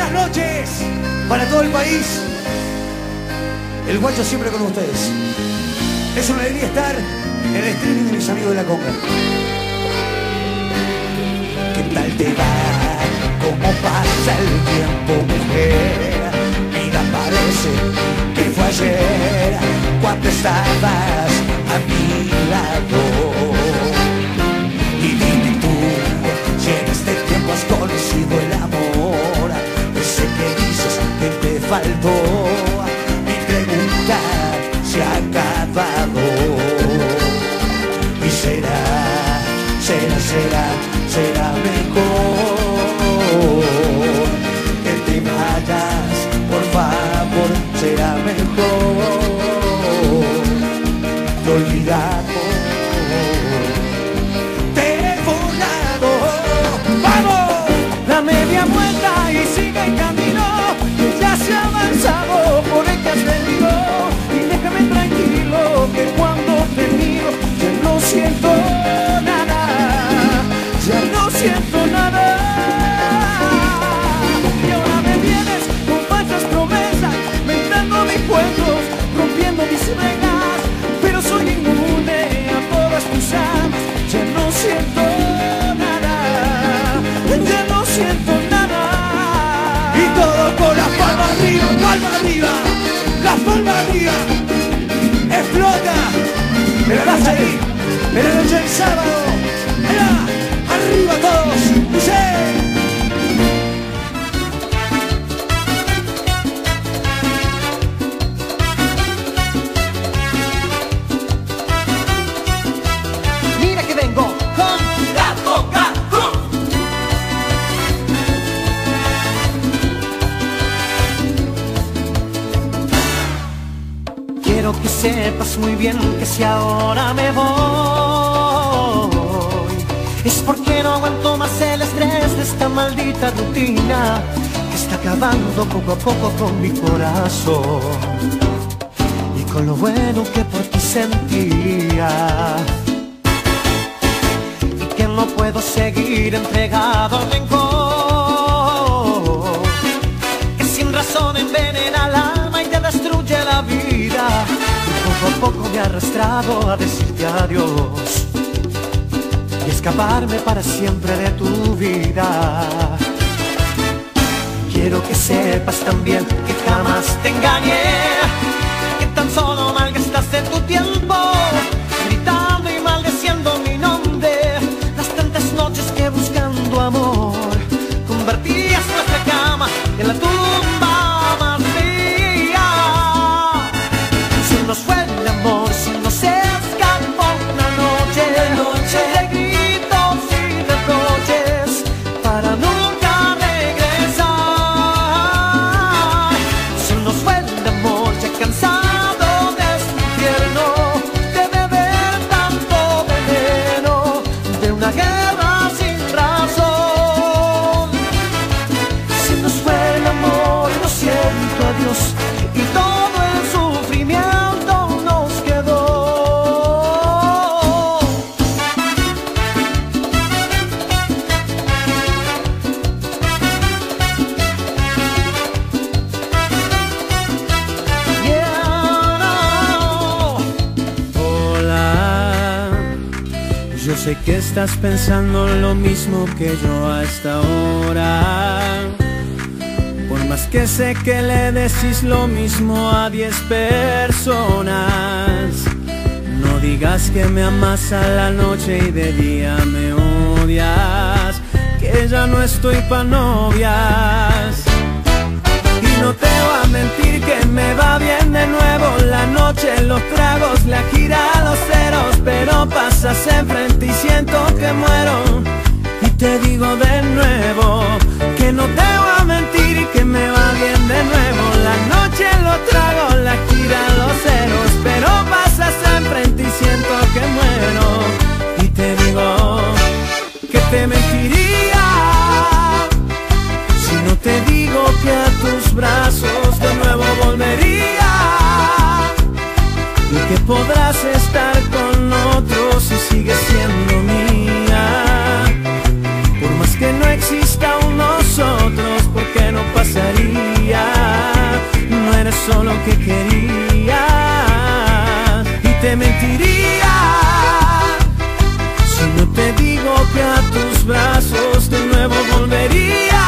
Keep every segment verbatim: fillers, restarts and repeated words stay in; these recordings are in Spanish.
Buenas noches para todo el país. El Guacho siempre con ustedes. Es una alegría estar en el streaming de mis amigos de la conga. ¿Qué tal te va? ¿Cómo pasa el tiempo, mujer? Mira, parece que fue ayer cuando estabas a mi lado. Y dime tú, si en este tiempo has conocido el amor, ese que dices que te faltó. Mi pregunta se ha acabado. Y será, será, será, será mejor que te vayas, por favor, será mejor te olvidamos. Media vuelta y sigue en camino, ya se ha avanzado por el que has venido. Y déjame tranquilo que cuando te miro ya no siento nada, ya no siento nada. Y ahora me vienes con falsas promesas, inventando mis cuentos, rompiendo mis reglas, pero soy inmune a todas tus armas. Ya no siento nada, ya no siento nada. Y todo con las palmas arriba, palmas arriba, las palmas arriba. Explota, pero vas ahí, en la noche del sábado. Allá, arriba todos, dice. Quiero que sepas muy bien que si ahora me voy es porque no aguanto más el estrés de esta maldita rutina que está acabando poco a poco con mi corazón y con lo bueno que por ti sentía, y que no puedo seguir entregado al rencor que sin razón envenena el alma y te destruye la vida. Poco a poco me ha arrastrado a decirte adiós y escaparme para siempre de tu vida. Quiero que sepas también que jamás te engañé, que tan solo malgastaste tu tiempo gritando y maldeciendo mi nombre. Las tantas noches que buscando amor convertías nuestra cama en la tumba más fría. Si nos fue el amor, si nos escapó una noche, noche de gritos y reproches para nunca regresar. Si nos fue el amor, ya cansado de este infierno, de beber tanto veneno, de una guerra sin razón. Si nos fue el amor, lo siento, adiós, y todo el sufrimiento nos quedó. Yeah, no. Hola, yo sé que estás pensando lo mismo que yo a esta hora. Por más que sé que le decís lo mismo a diez personas, no digas que me amas a la noche y de día me odias, que ya no estoy pa' novias. Y no te voy a mentir que me va bien de nuevo la noche, los tragos, la gira, los ceros, pero pasas enfrente y siento que muero. Y te digo de nuevo que no te voy a mentir que me va bien de nuevo la noche, los tragos, la gira, los ceros, pero pasas enfrente y siento que muero. Y te digo que te mentiría si no te digo que a tus brazos de nuevo volvería, y que podrás estar con otros si sigues siendo mía. Por más que no exista un nosotros, porque no pasa que querías y te mentiría si no te digo que a tus brazos de nuevo volvería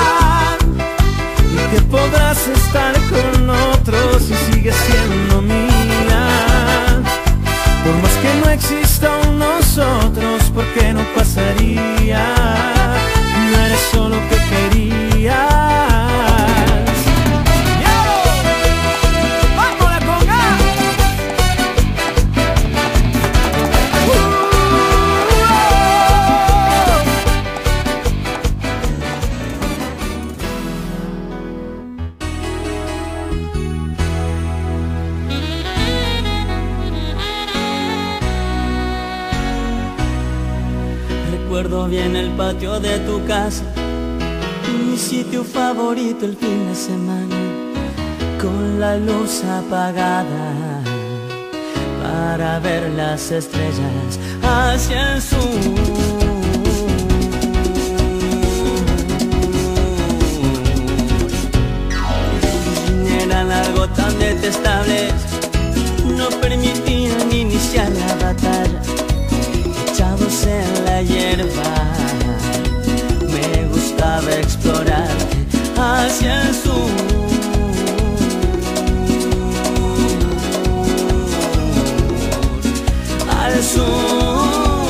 y que podrás estar con otros y sigues siendo mía. Por más que no exista un nosotros, ¿por qué no pasaría? No eres solo que querías. Recuerdo bien el patio de tu casa, mi sitio favorito el fin de semana, con la luz apagada para ver las estrellas hacia el sur. Eran algo tan detestables, no permitían iniciar la batalla. Echados en la hierba, me gustaba explorar hacia el sur. Al sur.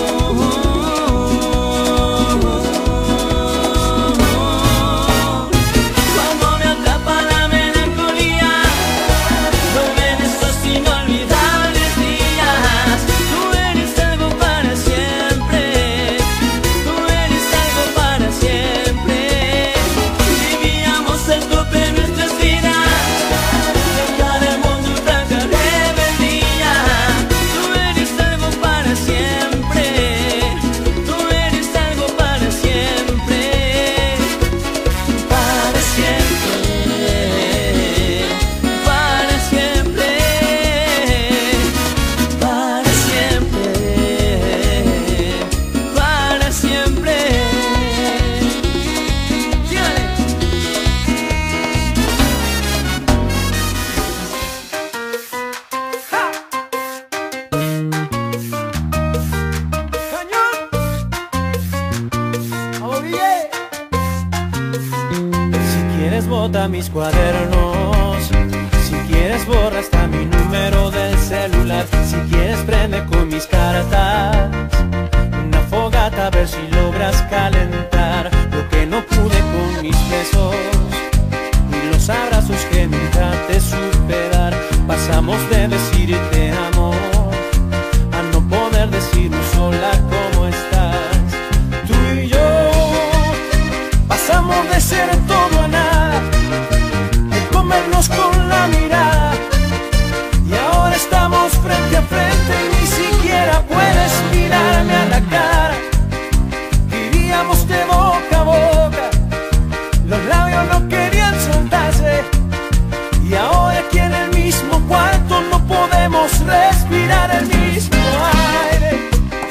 Bota mis cuadernos, si quieres borra hasta mi número del celular, si quieres prende con mis cartas una fogata a ver si logras calentar lo que no pude con mis besos ni los abrazos que nunca te supe dar. Pasamos de decir te amo a no poder decir sola cómo estás. Tú y yo pasamos de ser todo a nada, comernos con la mirada, y ahora estamos frente a frente y ni siquiera puedes mirarme a la cara. Vivíamos de boca a boca, los labios no querían soltarse, y ahora aquí en el mismo cuarto no podemos respirar el mismo aire.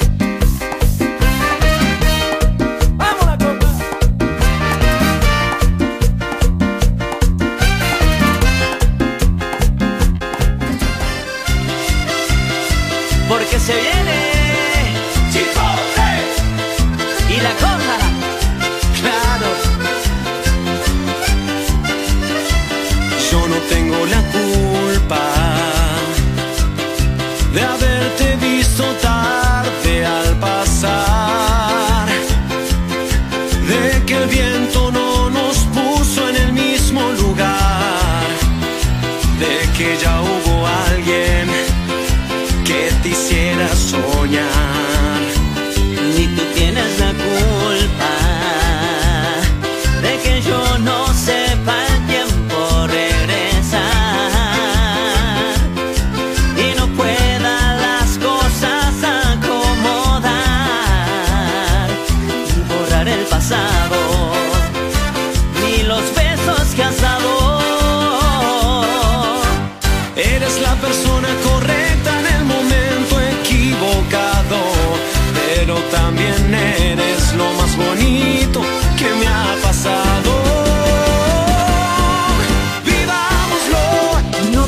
Porque se viene Chipotle y la cosa, claro. Yo no tengo la culpa de haberte visto tarde al pasar, de que el viento no nos puso en el mismo lugar, de que ya hubo alguien que te hiciera soñar. Ni tú tienes la culpa de que yo no sepa el tiempo regresar y no pueda las cosas acomodar y borrar el pasado, ni los besos que has dado. Eres la persona correcta en el momento equivocado, pero también eres lo más bonito que me ha pasado. Vivámoslo. No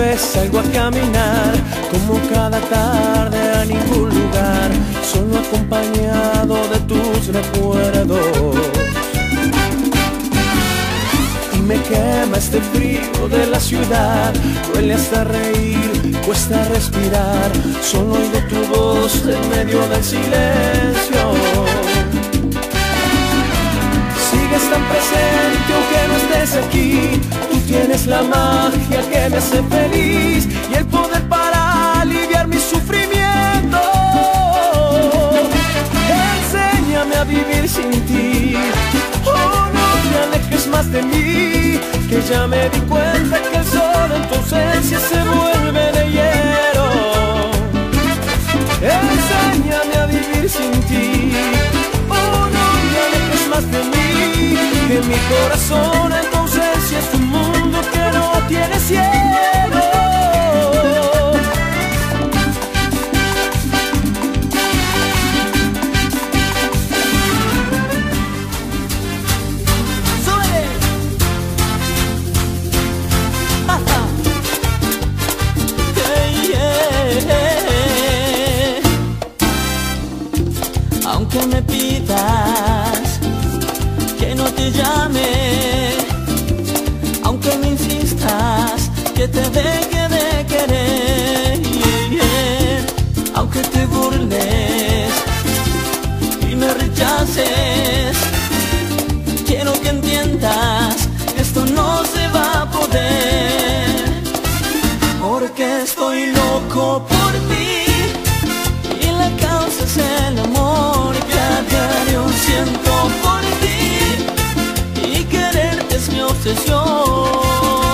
vez salgo a caminar, como cada tarde a ningún lugar, solo acompañado de tus recuerdos. Y me quema este frío de la ciudad, duele hasta reír, cuesta respirar, solo oigo tu voz en medio del silencio. Sigues tan presente aunque no estés aquí, tú tienes la magia que me hace feliz y el poder para aliviar mi sufrimiento. Enséñame a vivir sin ti, oh no te alejes más de mí, que ya me di cuenta que el sol en tu ausencia se vuelve de hielo. Enséñame a vivir sin ti, oh no te alejes más de mí, que mi corazón en tu ausencia es un mundo que no tiene cielo. ¡Sube! ¡Ajá! Yeah, yeah. Aunque me pidas que no te llame, aunque me insistas que te deje de querer, yeah, yeah. Aunque te burles y me rechaces, quiero que entiendas que esto no se va a poder, porque estoy loco por ti y la causa es el amor que a diario siento por ti, y quererte es mi obsesión.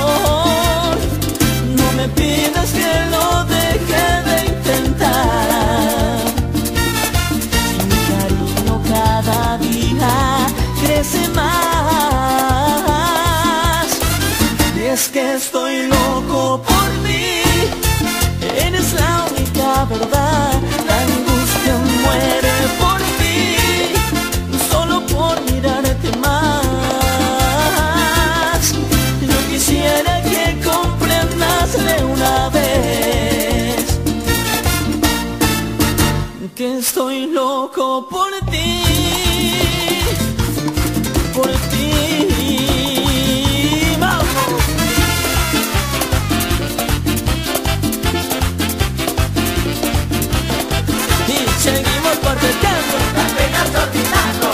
No me pidas que lo deje de intentar, si mi cariño cada día crece más. Y es que estoy loco por ti, eres la única verdad, la angustia muere por ti, solo por mirarte más. Yo quisiera que comprendas de una vez que estoy loco por ti, por ti. Vamos. Y seguimos parqueando las penas olvidando.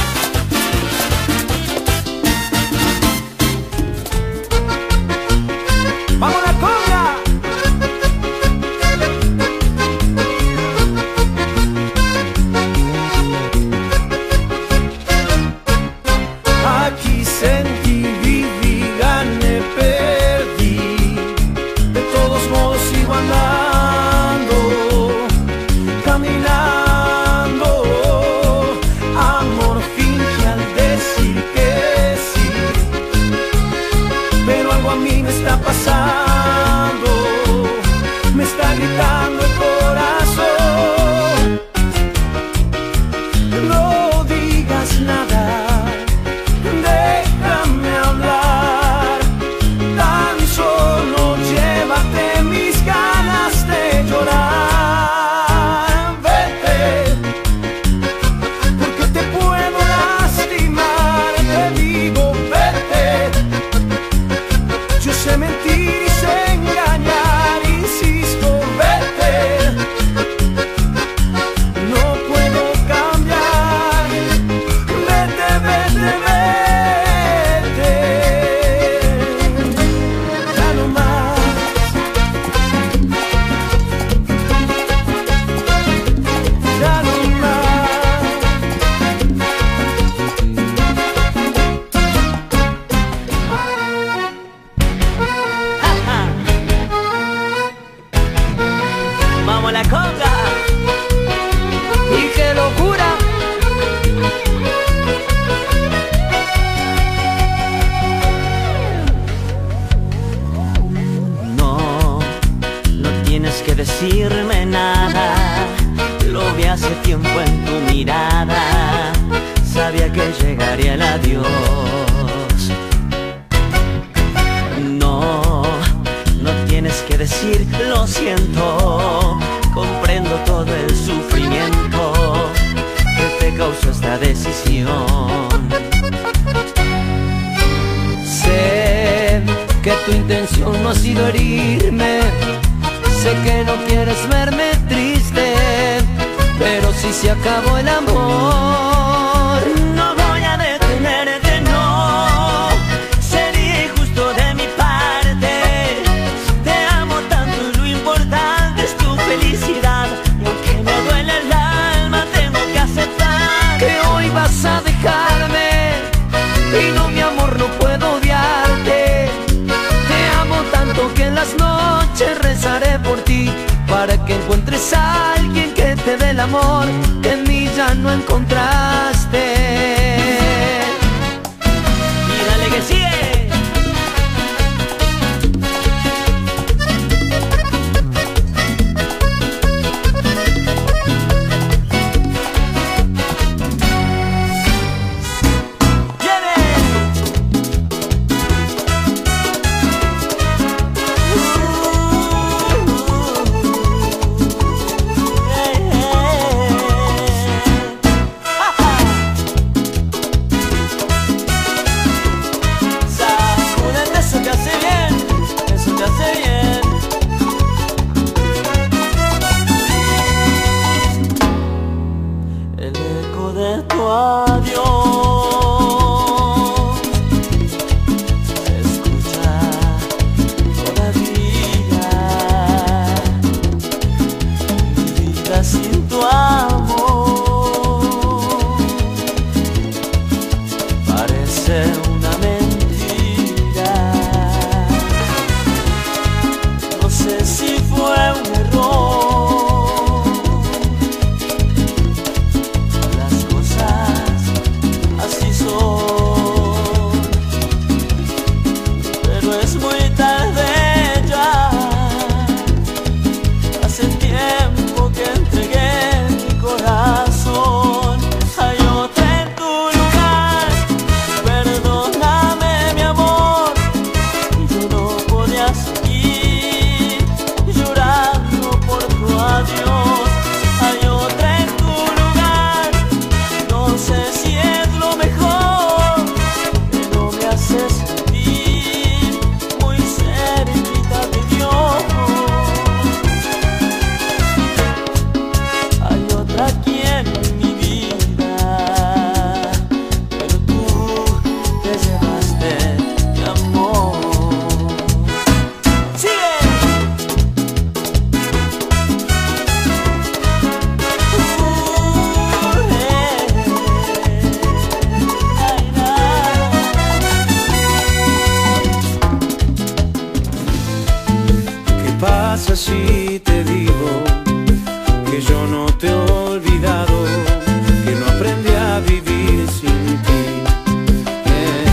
¡Vamos a la conga! Aquí sentí, viví, gané, perdí, de todos modos sigo andando, caminando. Amor finge al decir que sí, pero algo a mí me está pasando, me está gritando el corazón. No digas nada, déjame hablar, tan solo llévate mis ganas de llorar. Vete, porque te puedo lastimar, te digo vete. Yo sé mentir y sé engañar, insisto, vete. No puedo cambiar, vete, vete, vete. Ya no más. Ya no más. Vamos a la conga. ¡Y qué locura! No, no tienes que decirme nada, lo vi hace tiempo en tu mirada, sabía que llegaría el adiós. No, no tienes que siento, comprendo todo el sufrimiento que te causó esta decisión. Sé que tu intención no ha sido herirme, sé que no quieres verme triste, pero si se acabó el amor, no voy a detenerte, no. Sería injusto de mi parte. Te amo tanto y lo importante es tu felicidad. Y aunque me duele el alma, tengo que aceptar que hoy vas a dejarme. Y no, mi amor, no puedo odiarte. Te amo tanto que en las noches rezaré por ti, para que encuentres a alguien que te dé el amor que en mí ya no encontraste. Y dale que sigue. Sin tu amor parece una mentira. No sé si fue un error, las cosas así son, pero es muy tarde ya. Hace tiempo que entregué mi corazón. Hay otra en tu lugar. Perdóname, mi amor. Yo no podía seguir llorando por tu adiós. Hay otra en tu lugar. No sé si es lo mejor, pero me hace sentir muy cerquita de Dios. Aquí en mi vida, pero tú te llevaste mi amor. ¡Sigue! Uh, eh, ay, ¿Qué pasa si te digo que yo no te he olvidado, que no aprendí a vivir sin ti? Eh.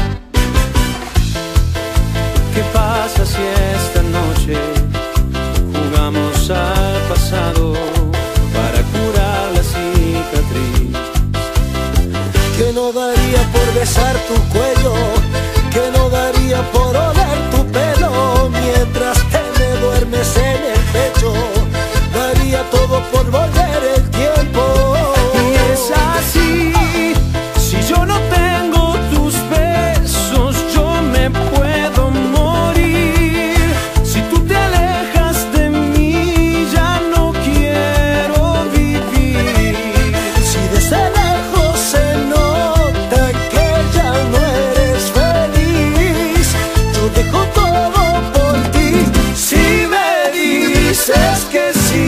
¿Qué pasa si esta noche jugamos al pasado para curar la cicatriz? Que no daría por besar tu cuello, que no daría por oler tu pelo mientras te me duermes en el pecho. Daría todo por volver el tiempo. Y es así, si yo no tengo tus besos, yo me puedo morir. Si tú te alejas de mí, ya no quiero vivir. Si desde lejos se nota que ya no eres feliz, yo dejo todo por ti. Si me dices que sí.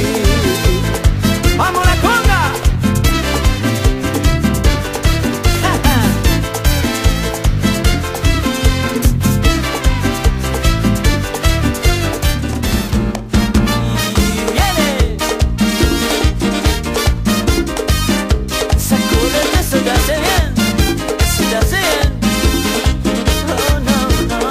¡Vamos la conga! y viene. Sacúdete, eso te hace bien, eso te hace bien. Oh, no, no.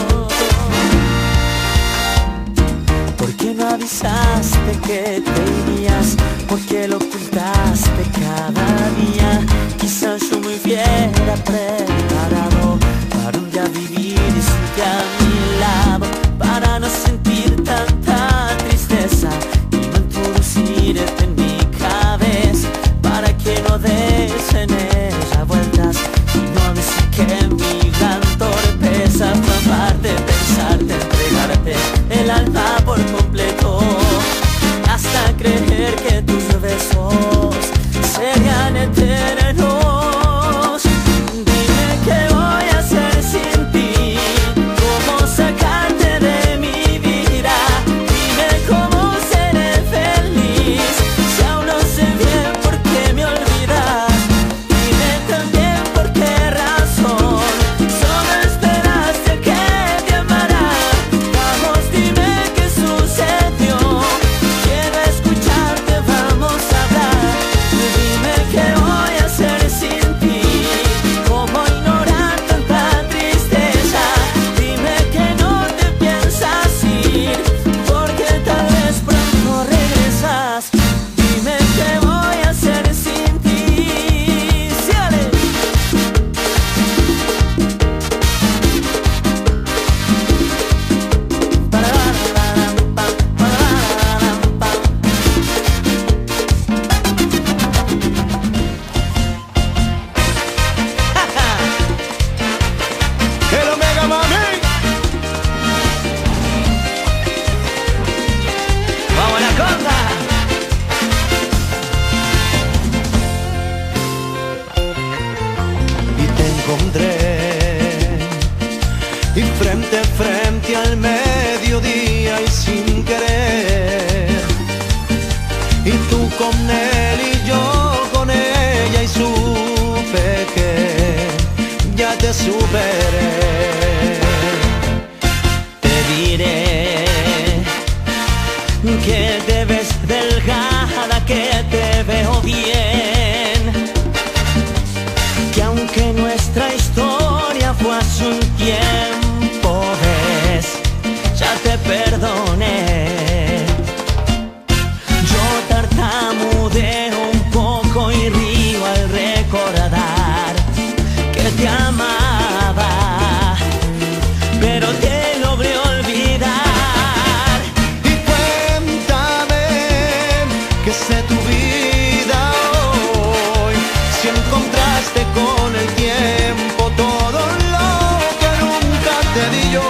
¿Por qué no avisaste que te irías? ¿Por qué lo ocultaste cada día? Quizás yo me hubiera preparado para un día vivir sin ti a mi lado, para no sentir tanta encontré. Y frente a frente al mediodía y sin querer, y tú con él y yo con ella, y supe que ya te superé. Te diré que te ves delgada, que te veo bien, que aunque nuestra historia fue hace un tiempo, ves, ya te perdoné. Yo tartamudeo un poco y río al recordar que te amaba, pero te logré olvidar. Y cuéntame qué sé tu vida hoy, si encontraste con el tiempo todo lo que nunca te di yo.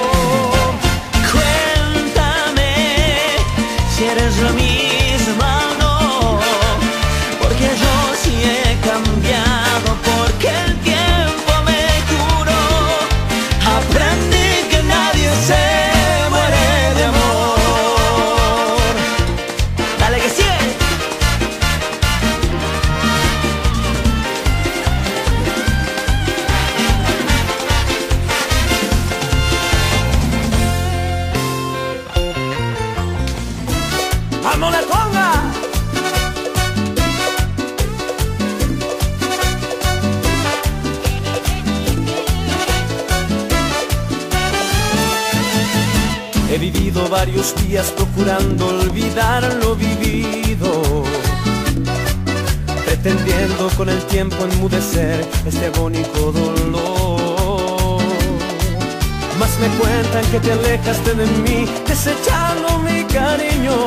Cuéntame si eres la misma o no, porque yo sí he cambiado, porque el tiempo me curó. Aprendí que nadie se muere de amor. Dale que sigue. ¡Vamos la conga! He vivido varios días procurando olvidar lo vivido, pretendiendo con el tiempo enmudecer este agónico dolor. Mas me cuentan que te alejaste de mí, desechando mi cariño,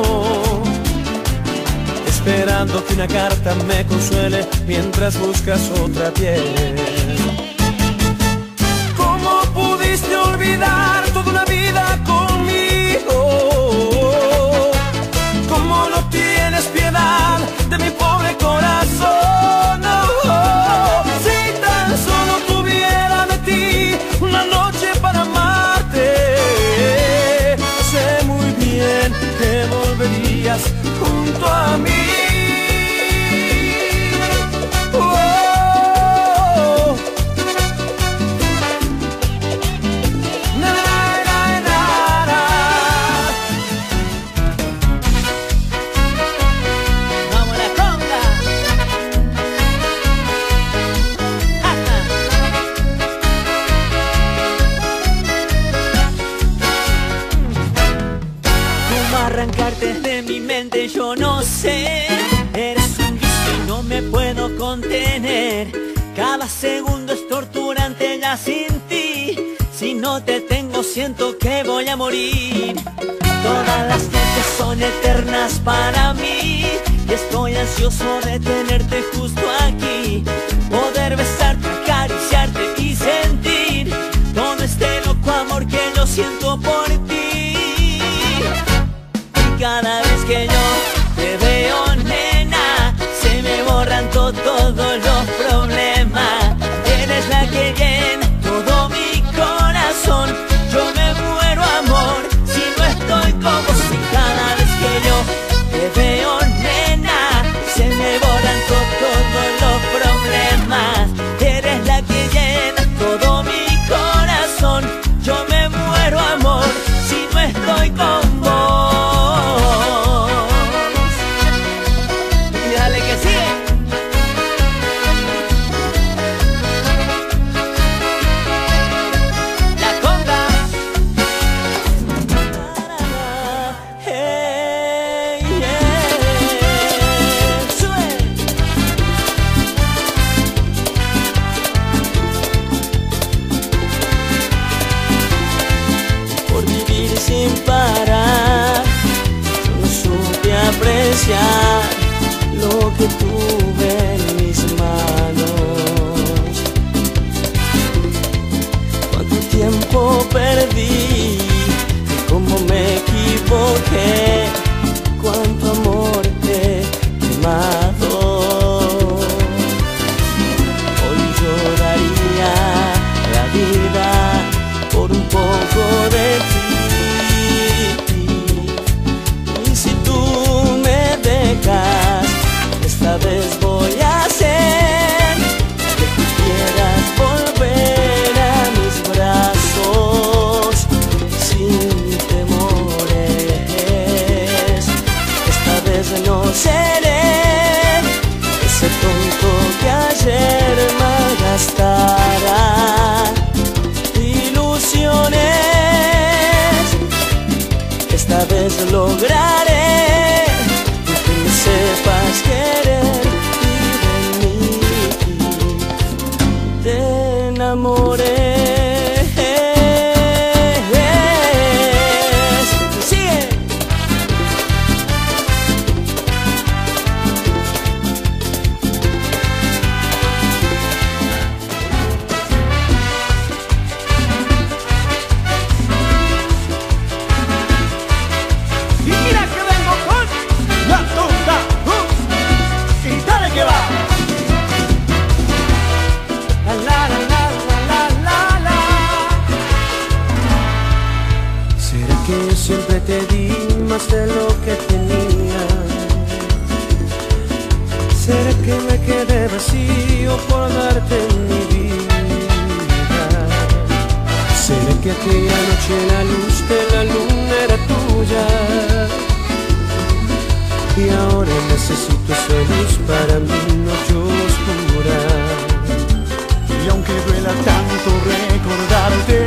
esperando que una carta me consuele mientras buscas otra piel. ¿Cómo pudiste olvidar toda una vida conmigo? ¿Cómo no tienes piedad de mi pobre corazón? Oh, si tan solo tuviera de ti una noche para amarte, sé muy bien que volverías junto a mí. Oh, na, na, na, na. Vamos la conga. Ja, ja. Cómo arrancarte de mi mente yo no sé. Eres un vicio y no me puedo contener. Cada segundo es torturante ya sin ti. Si no te tengo siento que voy a morir. Todas las noches son eternas para mí y estoy ansioso de tenerte justo aquí. Poder besarte, acariciarte y sentir todo este loco amor que yo siento por ti. Y cada vez que yo te veo, nena, se me borran to- todos los problemas. Eres la que llena todo mi corazón. Yo me muero, amor, si no estoy con vos. Y cada vez que yo te veo, nena, se me borran to- todos los problemas. amores. Sigue. Y mira que vengo con la tonta, uh, y dale que va. La la la la la la la. ¿Será que siempre te di más de lo que tenía? ¿Será que me quedé vacío por darte mi vida? ¿Será que aquella noche la luz de la luna era tuya? Y ahora necesito esa luz para mi noche oscura. Y aunque duela tanto recordarte,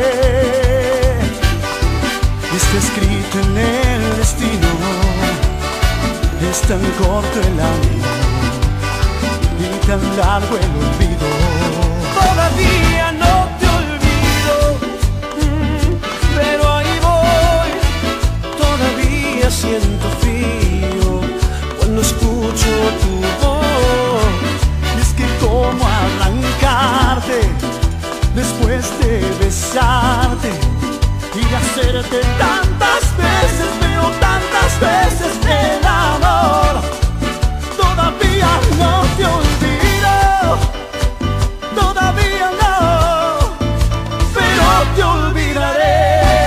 está escrito en el destino. Es tan corto el amor y tan largo el olvido. Todavía no te olvido, mm, pero ahí voy. Todavía siento frío cuando escucho tu voz. Y es que cómo arrancarte después de besarte y de hacerte tantas veces, pero tantas veces el amor. Todavía no te olvido, todavía no, pero te olvidaré.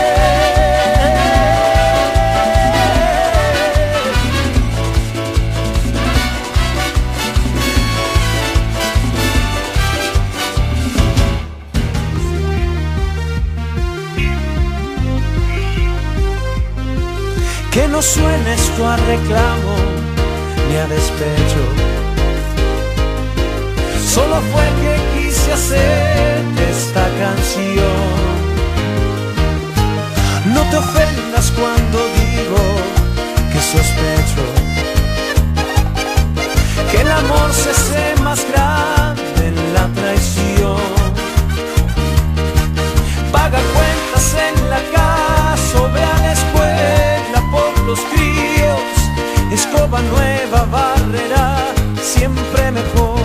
Que no suene esto a reclamo ni a despecho. Solo fue que quise hacer esta canción. No te ofendas cuando digo que sospecho que el amor se hace más grande en la traición. Paga cuentas en la casa o ve a la escuela por los críos. Escoba nueva, barrera, siempre mejor.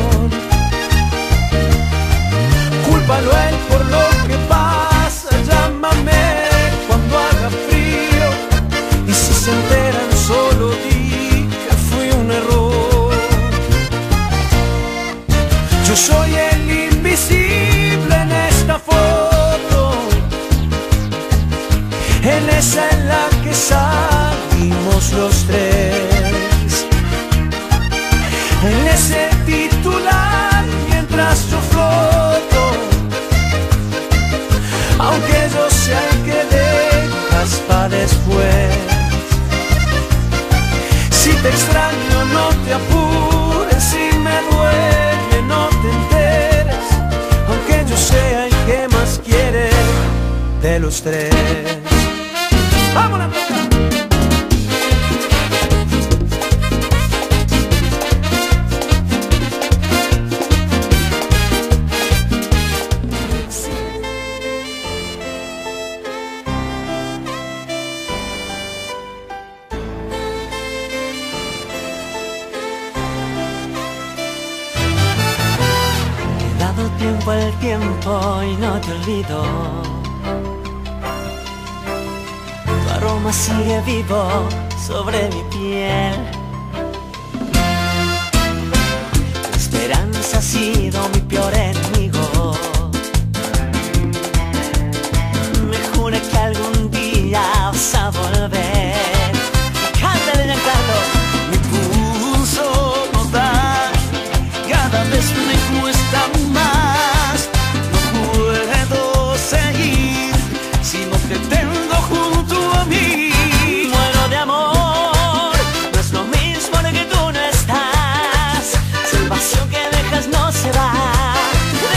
Cúlpalo a él por lo que pasa, llámame cuando haga frío. Y si se enteran solo di que fui un error. Yo soy el invisible en esta foto, en esa en la que salimos los tres, en ese titular mientras yo floto, aunque yo sea el que dejas pa' después. Si te extraño no te apures, si me duele no te enteres, aunque yo sea el que más quiere de los tres. ¡Vámonos! He dado tiempo al tiempo y no te olvido. Tu aroma sigue vivo sobre mi piel. Tu esperanza ha sido mi peor enemigo. Me juré que algún día vas a volver. Cántale, Giancarlo. Mi pulso no da, cada vez me cuesta más. No puedo seguir si no te tengo junto a mí. Muero de amor, no es lo mismo de que tú no estás. Si el vacío que dejas no se va,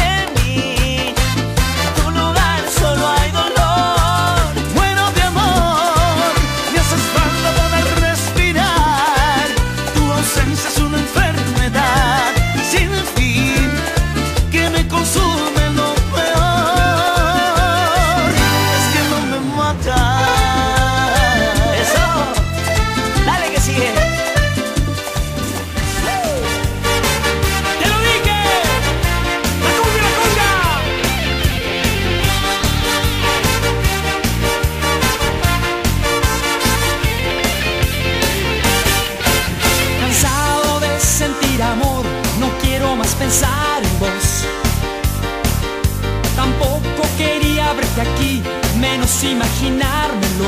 de aquí, menos imaginármelo.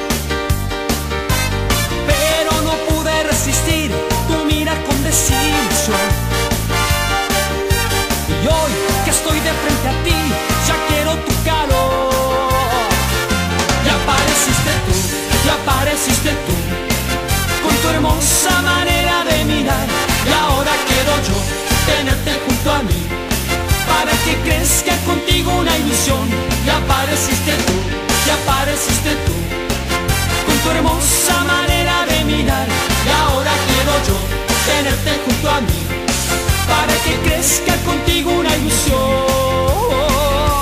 Pero no pude resistir tu mirar con desilusión. Y hoy que estoy de frente a ti, ya quiero tu calor. Ya apareciste tú, ya apareciste tú, con tu hermosa manera de mirar. Y ahora quiero yo tenerte junto a mí, para que crezca contigo una ilusión. Ya apareciste tú, ya apareciste tú, con tu hermosa manera de mirar. Y ahora quiero yo tenerte junto a mí, para que crezca contigo una ilusión.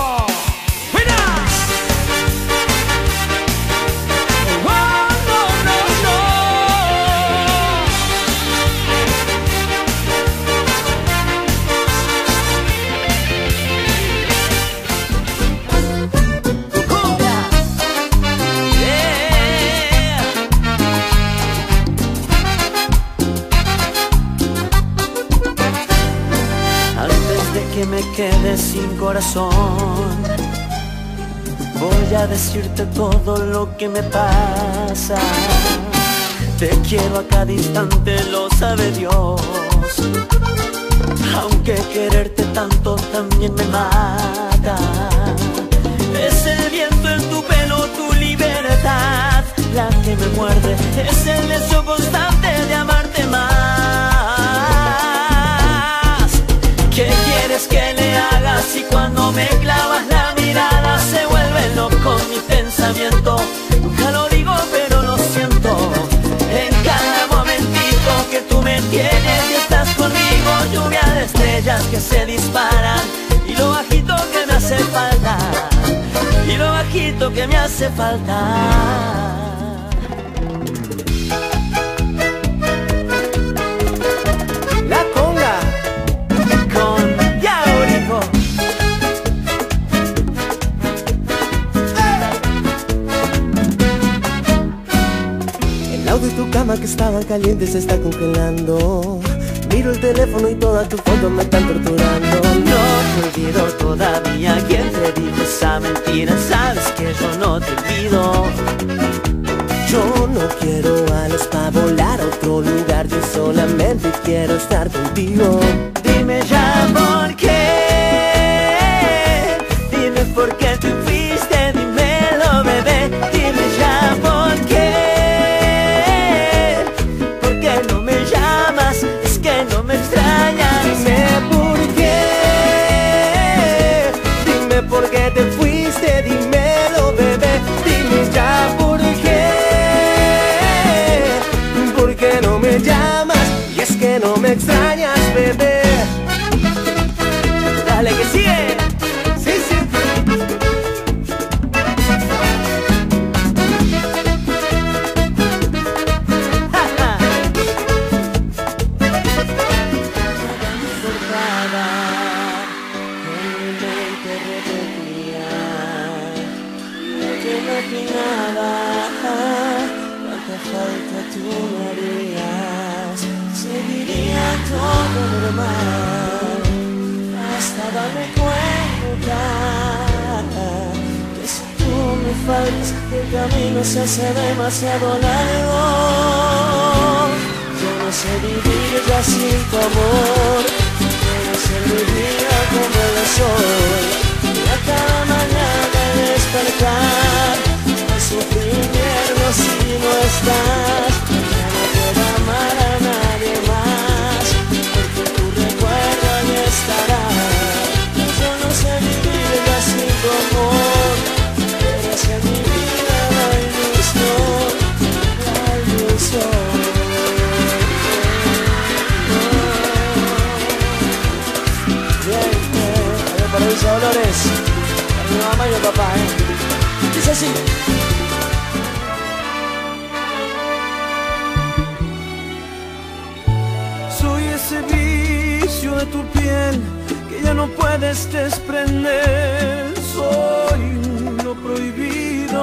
Que me quede sin corazón, voy a decirte todo lo que me pasa. Te quiero a cada instante, lo sabe Dios, aunque quererte tanto también me mata. Es el viento en tu pelo, tu libertad, la que me muerde. Es el deseo constante de amarte más. ¿Qué quieres que le haga si cuando me clavas la mirada se vuelve loco mi pensamiento? Nunca lo digo pero lo siento, en cada momentito que tú me tienes y estás conmigo. Lluvia de estrellas que se disparan y lo bajito que me hace falta, y lo bajito que me hace falta. De tu cama que estaba caliente se está congelando. Miro el teléfono y todas tus fotos me están torturando. No te olvido todavía. ¿Quién te dijo esa mentira? Sabes que yo no te olvido. Yo no quiero alas para volar a otro lugar, yo solamente quiero estar contigo. Dime ya por qué, dime por qué te fuiste, dímelo bebé. Dime ya por qué. ¿Por qué te fuiste? Dímelo, bebé. Dime ya por qué. ¿Por qué no me llamas? Y es que no me extrañas, bebé. Dale que sigue. Sí, sí. Cuánta falta tú me harías, seguiría todo normal, hasta darme cuenta que si tú me faltas el camino se hace demasiado largo. Yo no sé vivir ya sin tu amor, yo no sé vivir como el sol, y a cada mañana despertar sufrimiento si no estás. Ya no puedo amar a nadie más, porque tu recuerdo ahí estará. Yo no sé vivir ya sin tu amor, eres en mi vida la ilusión, la ilusión. Bien, bien, para mis Dolores, para mi mamá y mi papá, ¿eh? Dice así. Ese vicio de tu piel que ya no puedes desprender. Soy lo prohibido,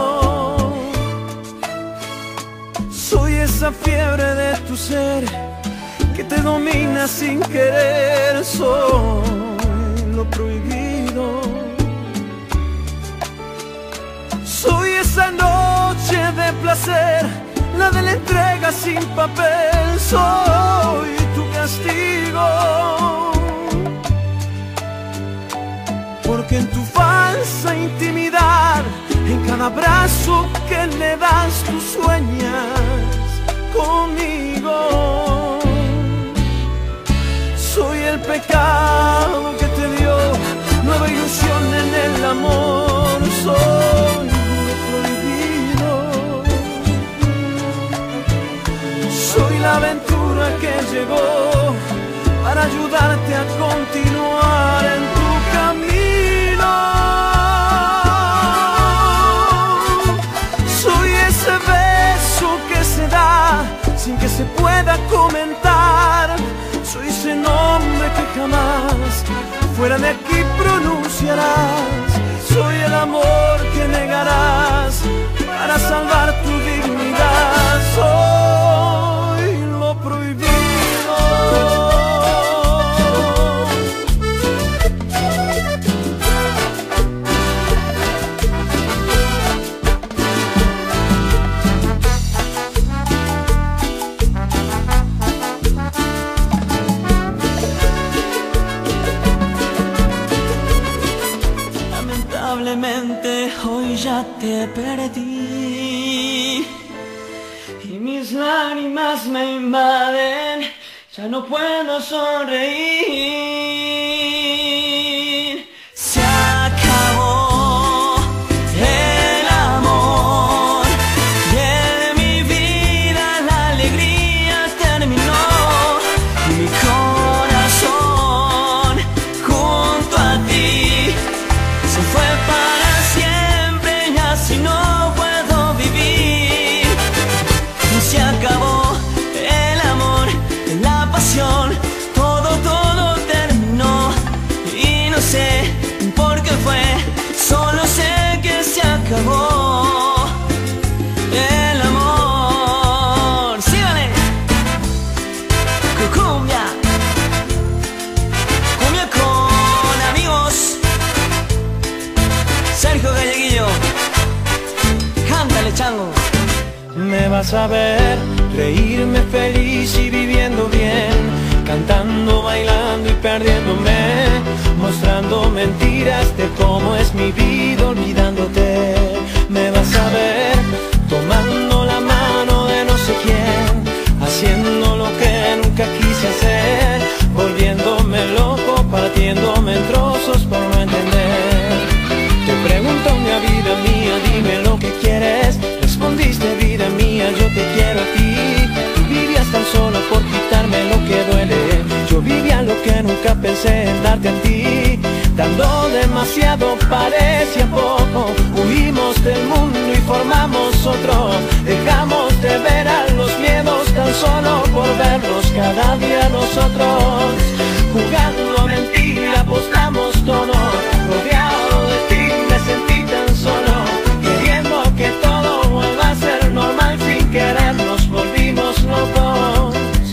soy esa fiebre de tu ser que te domina sin querer. Soy lo prohibido, a ser la de la entrega sin papel. Soy tu castigo, porque en tu falsa intimidad, en cada abrazo que le das, tú sueñas conmigo. Soy el pecado que te dio nueva ilusión en el amor. Soy lo prohibido, soy la aventura que llegó para ayudarte a continuar en tu camino. Soy ese beso que se da sin que se pueda comentar. Soy ese nombre que jamás fuera de aquí pronunciarás. Soy el amor que negarás para salvar tu dignidad. Soy lo prohibido. Lamentablemente hoy ya te perdí y mis lágrimas me invaden, ya no puedo sonreír. Se acabó el amor y en mi vida la alegría terminó. Y mi corazón junto a ti se fue para siempre y así no puedo vivir. Se acabó el amor, la pasión, todo, todo terminó. Y no sé por qué fue, solo sé que se acabó el amor. ¡Síganle! Cumbia, cumbia con amigos. Sergio Galleguillo, cántale, chango. Me vas a ver reírme feliz y viviendo bien, cantando, bailando y perdiéndome, mostrando mentiras de cómo es mi vida olvidándote. Me vas a ver tomando la mano de no sé quién, haciendo lo que nunca quise hacer, volviéndome loco, partiéndome en trozos por no entender. Te pregunto, mi vida mía, dime lo que quieres. Respondiste, vida mía, yo te quiero a ti. Tú vivías tan solo por quitarme lo que duele. Yo vivía lo que nunca pensé en darte a ti. Dando demasiado parecía poco. Huimos del mundo y formamos otro. Dejamos de ver a los miedos tan solo por verlos cada día nosotros. Jugando a mentir, apostamos todo. Rodeado de ti me sentí tan solo, queriendo que todo vuelva a ser normal. Sin querer nos volvimos locos.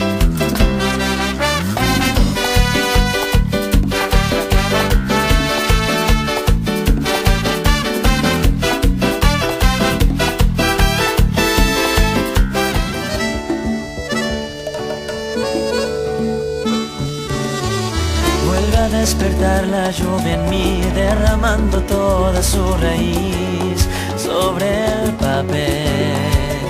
Vuelve a despertar la lluvia en mí, derramando toda su raíz sobre el papel.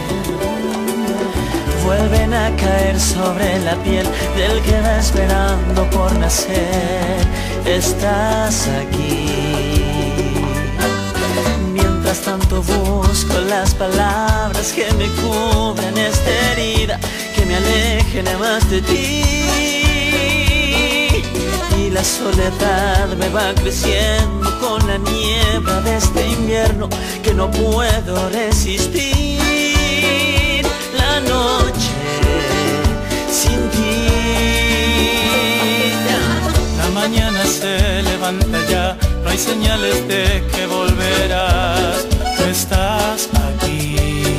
Vuelven a caer sobre la piel del que va esperando por nacer. Estás aquí. Mientras tanto busco las palabras que me cubran esta herida, que me alejen más de ti. Y la soledad me va creciendo con la niebla de este invierno que no puedo resistir. La noche sin ti. La mañana se levanta ya, no hay señales de que volverás. Tú estás aquí.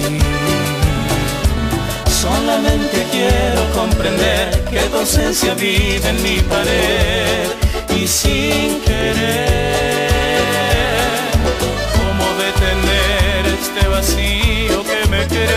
Solamente quiero comprender que tu ausencia vive en mi pared. Y sin querer, ¿cómo detener este vacío que me querés?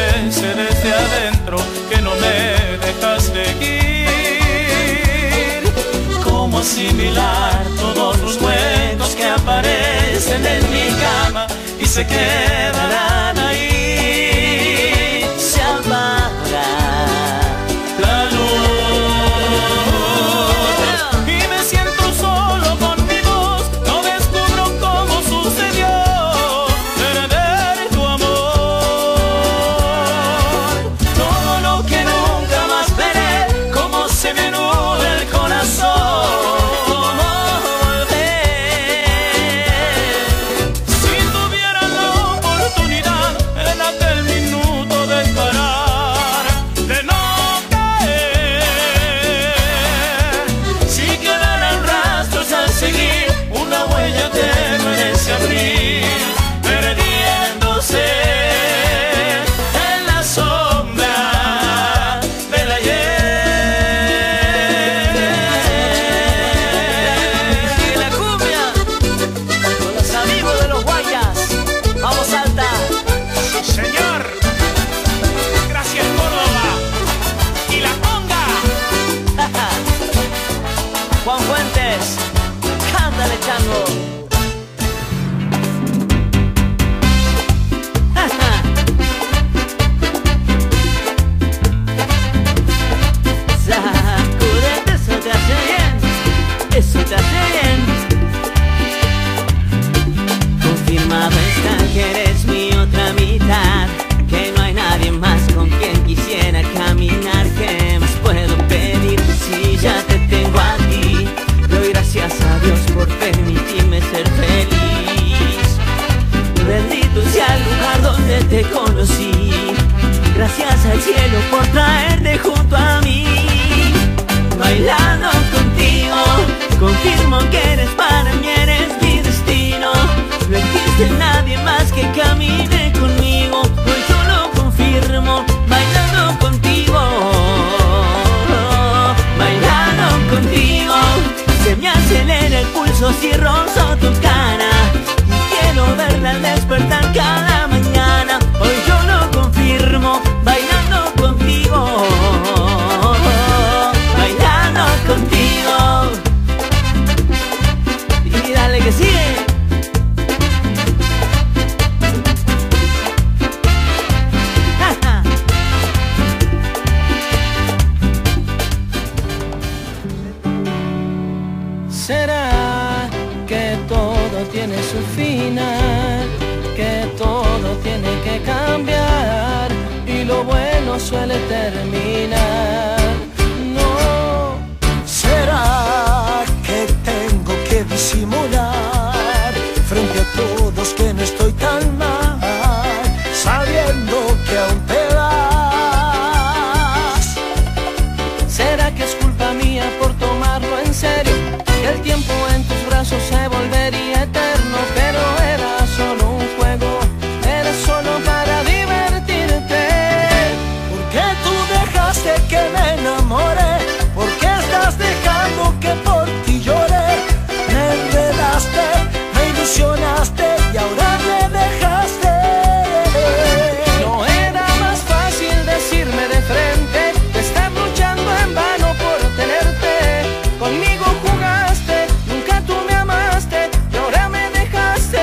amanecen en mi cama y se quedarán ahí. Se apaga la luz y me siento solo con mi voz. No descubro cómo sucedió perder tu amor. Todo lo que nunca más veré, cómo se me nubla el corazón. Perdiéndose en la sombra del ayer. Y la cumbia con los amigos de los guayas. Vamos, Salta. Señor, gracias Córdoba y la conga. Juan Fuentes, cántale, chango. Eso te hace bien. Confirmado está que eres mi otra mitad, que no hay nadie más con quien quisiera caminar. ¿Qué más puedo pedir si ya te tengo a ti? Doy gracias a Dios por permitirme ser feliz. Bendito sea el lugar donde te conocí. Gracias al cielo por traerte junto a mí. Bailando contigo, confirmo que eres para mí, eres mi destino. No existe nadie más que camine conmigo, hoy yo lo confirmo. Bailando contigo, bailando contigo, se me acelera el pulso si rozo tu cara. Quiero verla al despertar cada mañana, hoy yo lo confirmo. Bailando contigo, contigo. Y dale que sigue. ¿Será que todo tiene su final? Que todo tiene que cambiar y lo bueno suele terminar. ¿Será que tengo que disimular frente a todos que no estoy tan mal, sabiendo que aún te vas? ¿Será que es culpa mía por tomarlo en serio? Que el tiempo en tus brazos se volvería eterno, pero era solo un juego, era solo para divertirte. ¿Por qué tú dejaste que me enamore? ¿Por qué estás dejando que por ti llore? Me enredaste, me ilusionaste y ahora me dejaste. No era más fácil decirme de frente que estás luchando en vano por tenerte. Conmigo jugaste, nunca tú me amaste y ahora me dejaste.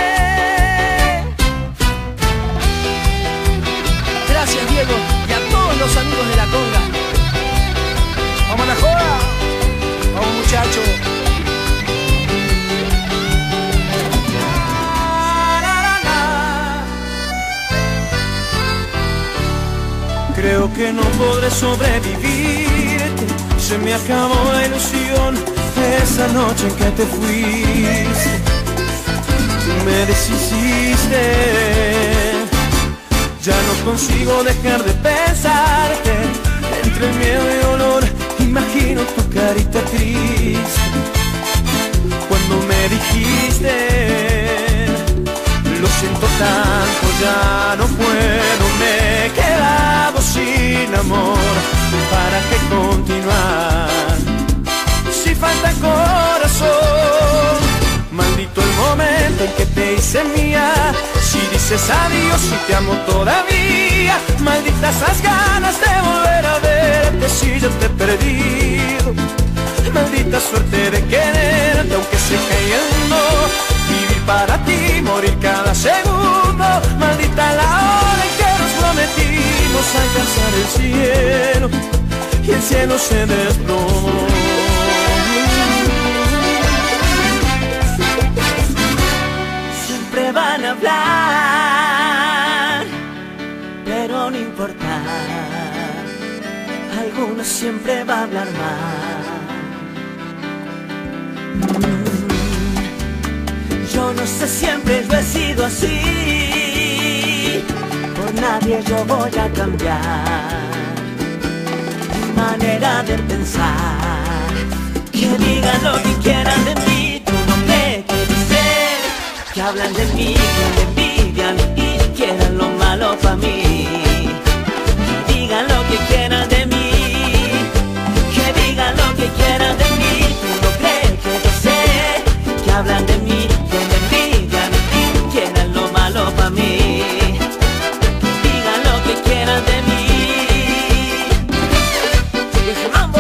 Gracias, Diego, y a todos los amigos de la conga. ¡Vamos a la joda! ¡Vamos, muchachos! Creo que no podré sobrevivirte, se me acabó la ilusión esa noche en que te fuiste. Tú me deshiciste, ya no consigo dejar de pensarte. Entre el miedo y dolor imagino tu carita triste. Cuando me dijiste, lo siento tanto, ya no puedo, me he quedado sin amor. ¿Para qué continuar si falta corazón? Maldito el momento en que te hice mía. Si dices adiós y te amo todavía, malditas las ganas de volver a verte si yo te he perdido. Maldita suerte de quererte aunque se cayendo, vivir para ti morir cada segundo. Maldita la hora en que nos prometimos alcanzar el cielo y el cielo se desplomó. Siempre van a hablar, pero no importa, algunos siempre va a hablar mal. Yo no sé, siempre yo he sido así, por nadie yo voy a cambiar mi manera de pensar. Que digan lo que quieran de mí, tú no me quieres ser, que hablan de mí, que me envidian y quieran lo malo para mí. Que digan lo que quieran de mí, que digan lo que quieran de mí, tú no crees que yo sé, que hablan de mí, que me envidian y quieran lo malo para mí. Que digan lo que quieran de mí. Ese mambo.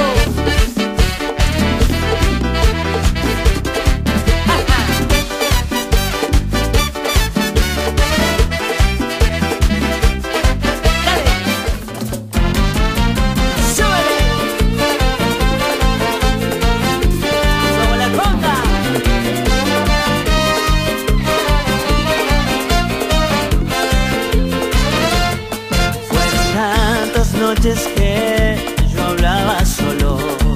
Noches que yo hablaba solo,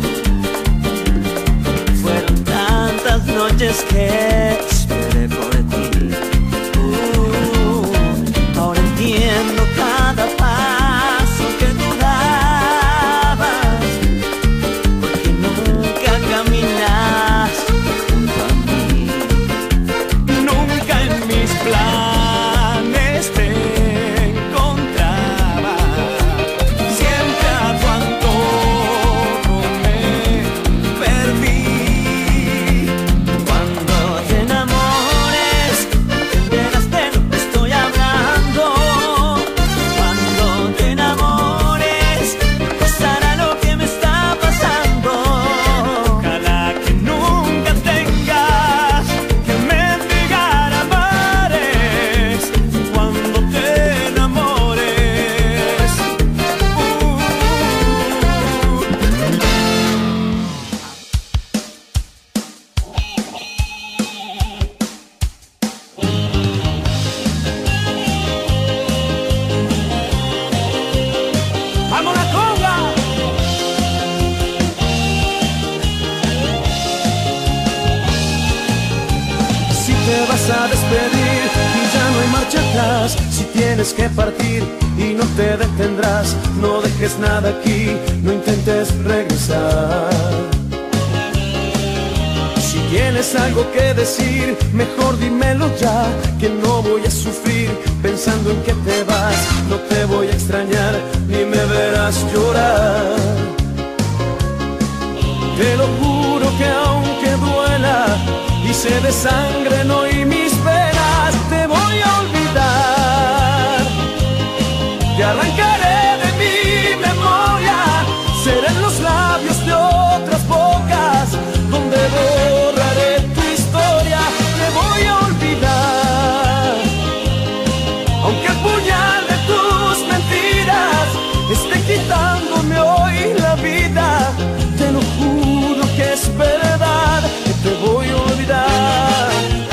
fueron tantas noches que esperé por ti. Uh, ahora entiendo cada paso que tú dabas, porque nunca caminas junto a mí. Nunca en mis planes te a despedir y ya no hay marcha atrás. Si tienes que partir y no te detendrás, no dejes nada aquí, no intentes regresar. Si tienes algo que decir, mejor dímelo ya, que no voy a sufrir pensando en que te vas. No te voy a extrañar ni me verás llorar. Te lo juro que aunque duela y se desangren hoy mis penas, te voy a olvidar. Te arrancaré de mi memoria, seré en los labios de otras bocas donde borraré tu historia. Te voy a olvidar, aunque el puñal de tus mentiras esté quitándome hoy la vida. Te lo juro que es verdad, que te voy a olvidar.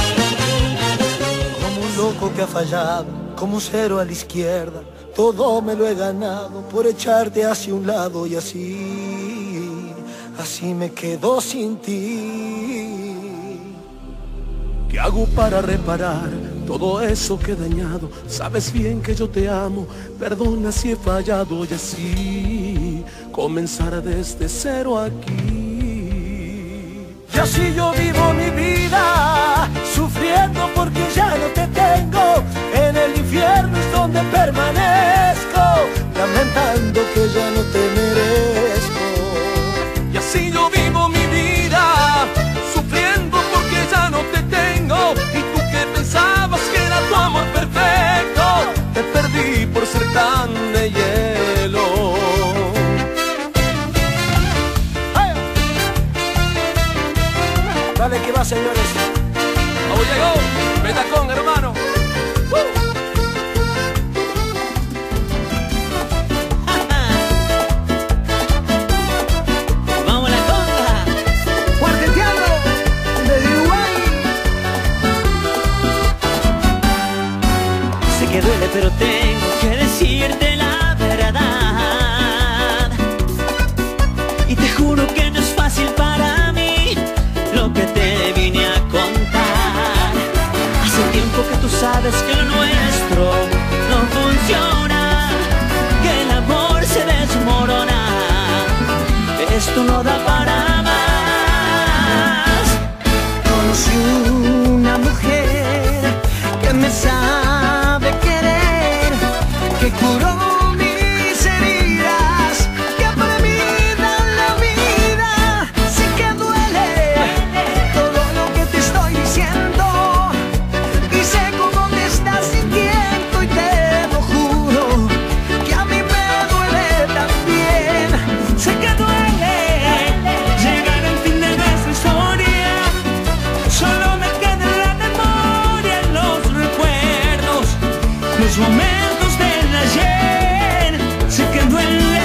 Como un loco que ha fallado, como un cero a la izquierda, todo me lo he ganado por echarte hacia un lado y así, así me quedo sin ti. ¿Qué hago para reparar todo eso que he dañado? Sabes bien que yo te amo, perdona si he fallado y así comenzar desde cero aquí. Y así yo vivo mi vida, sufriendo porque ya no te tengo. En el infierno es donde permanezco, lamentando que ya no te merezco. Y así yo vivo mi vida, sufriendo porque ya no te tengo. Y tú que pensabas que era tu amor perfecto, te perdí por ser tan de hielo. Dale que va, señores. ¡Vamos, llegó! pero tengo que decirte la verdad. Y te juro que no es fácil para mí lo que te vine a contar. Hace tiempo que tú sabes que lo nuestro no funciona, que el amor se desmorona. Esto no da para más. Conocí una mujer que me sabe querer, que curó mis heridas, que para mí dan la vida. Sí que duele todo lo que te estoy diciendo, y sé cómo te estás sintiendo, y te lo juro que a mí me duele también. Sé que duele llegar al fin de nuestra historia. Solo me queda en la memoria los recuerdos, los momentos del ayer. Sé que duele.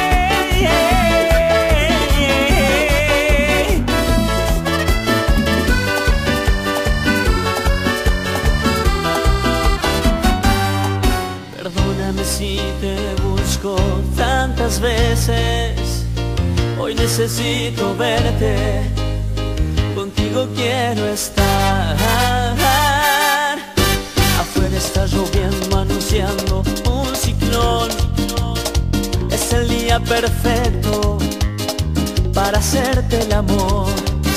Perdóname si te busco tantas veces. Hoy necesito verte, contigo quiero estar. Afuera está lloviendo, anunciando un ciclón. Es el día perfecto para hacerte el amor.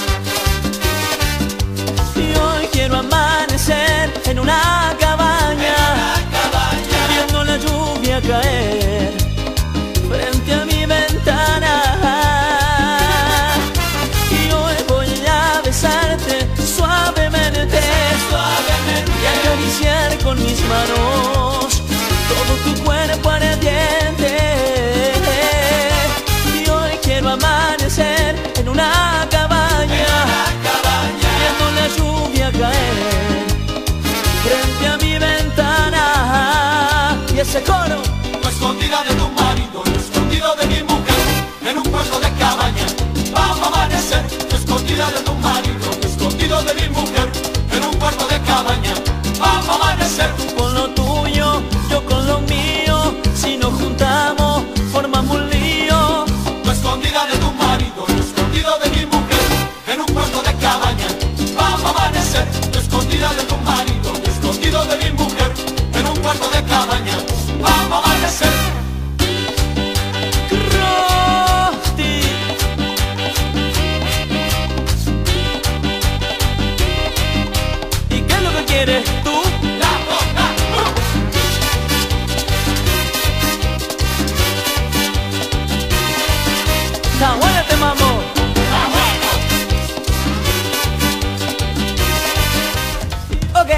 Y hoy quiero amanecer en una cabaña, viendo la lluvia caer frente a mi ventana. Y hoy voy a besarte suavemente, suavemente, y acariciar con mis manos todo tu cuerpo ardiente. Y hoy quiero amanecer en una cabaña, viendo la lluvia caer frente a mi ventana. Y ese coro: Lo escondida de tu marido, lo escondido de mi mujer, en un puesto de cabaña, vamos a amanecer. Lo escondida de tu marido, lo escondido de mi mujer, en un puesto de cabaña, vamos a amanecer. Con lo tuyo, yo con lo mío, si nos juntamos, formamos un lío. Lo escondida de tu marido, lo escondido de mi mujer, en un puesto de cabaña, vamos a amanecer. Lo escondida de tu marido, lo escondido de mi mujer, en un puesto de cabaña, vamos a amanecer. Rosti. ¿Y qué es lo que quieres tú? La coca, Está bueno este mambo. la bueno. Ok.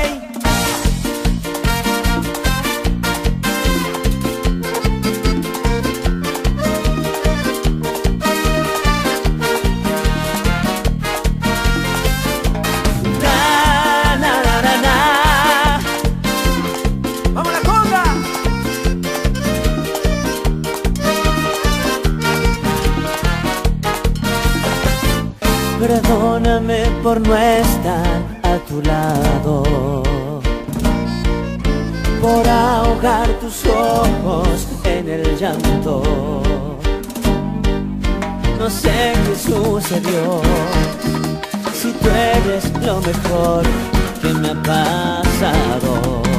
Na, na, na, na, na. ¡Vamos a la conga! Perdóname por no estar a tu lado, por ahogar tus ojos en el llanto. No sé qué sucedió, si tú eres lo mejor que me ha pasado.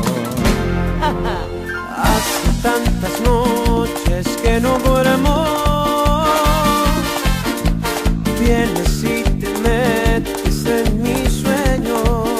Hace tantas noches que no duermo, vienes y te metes en mi sueño.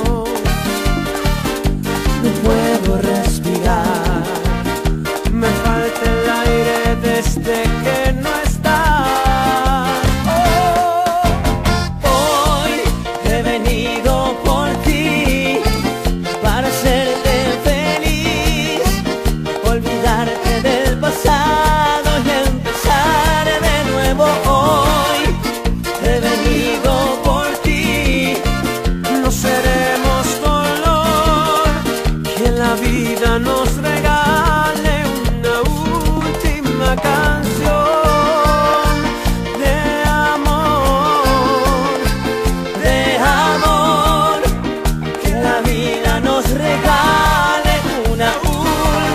No puedo respirar, me falta el aire desde que no estás. Oh, hoy he venido por ti para hacerte feliz, olvidarte del pasado y empezar de nuevo. Hoy he venido por ti. No seremos dolor, que la vida nos regale una última canción de amor, De amor, que la vida nos regale una última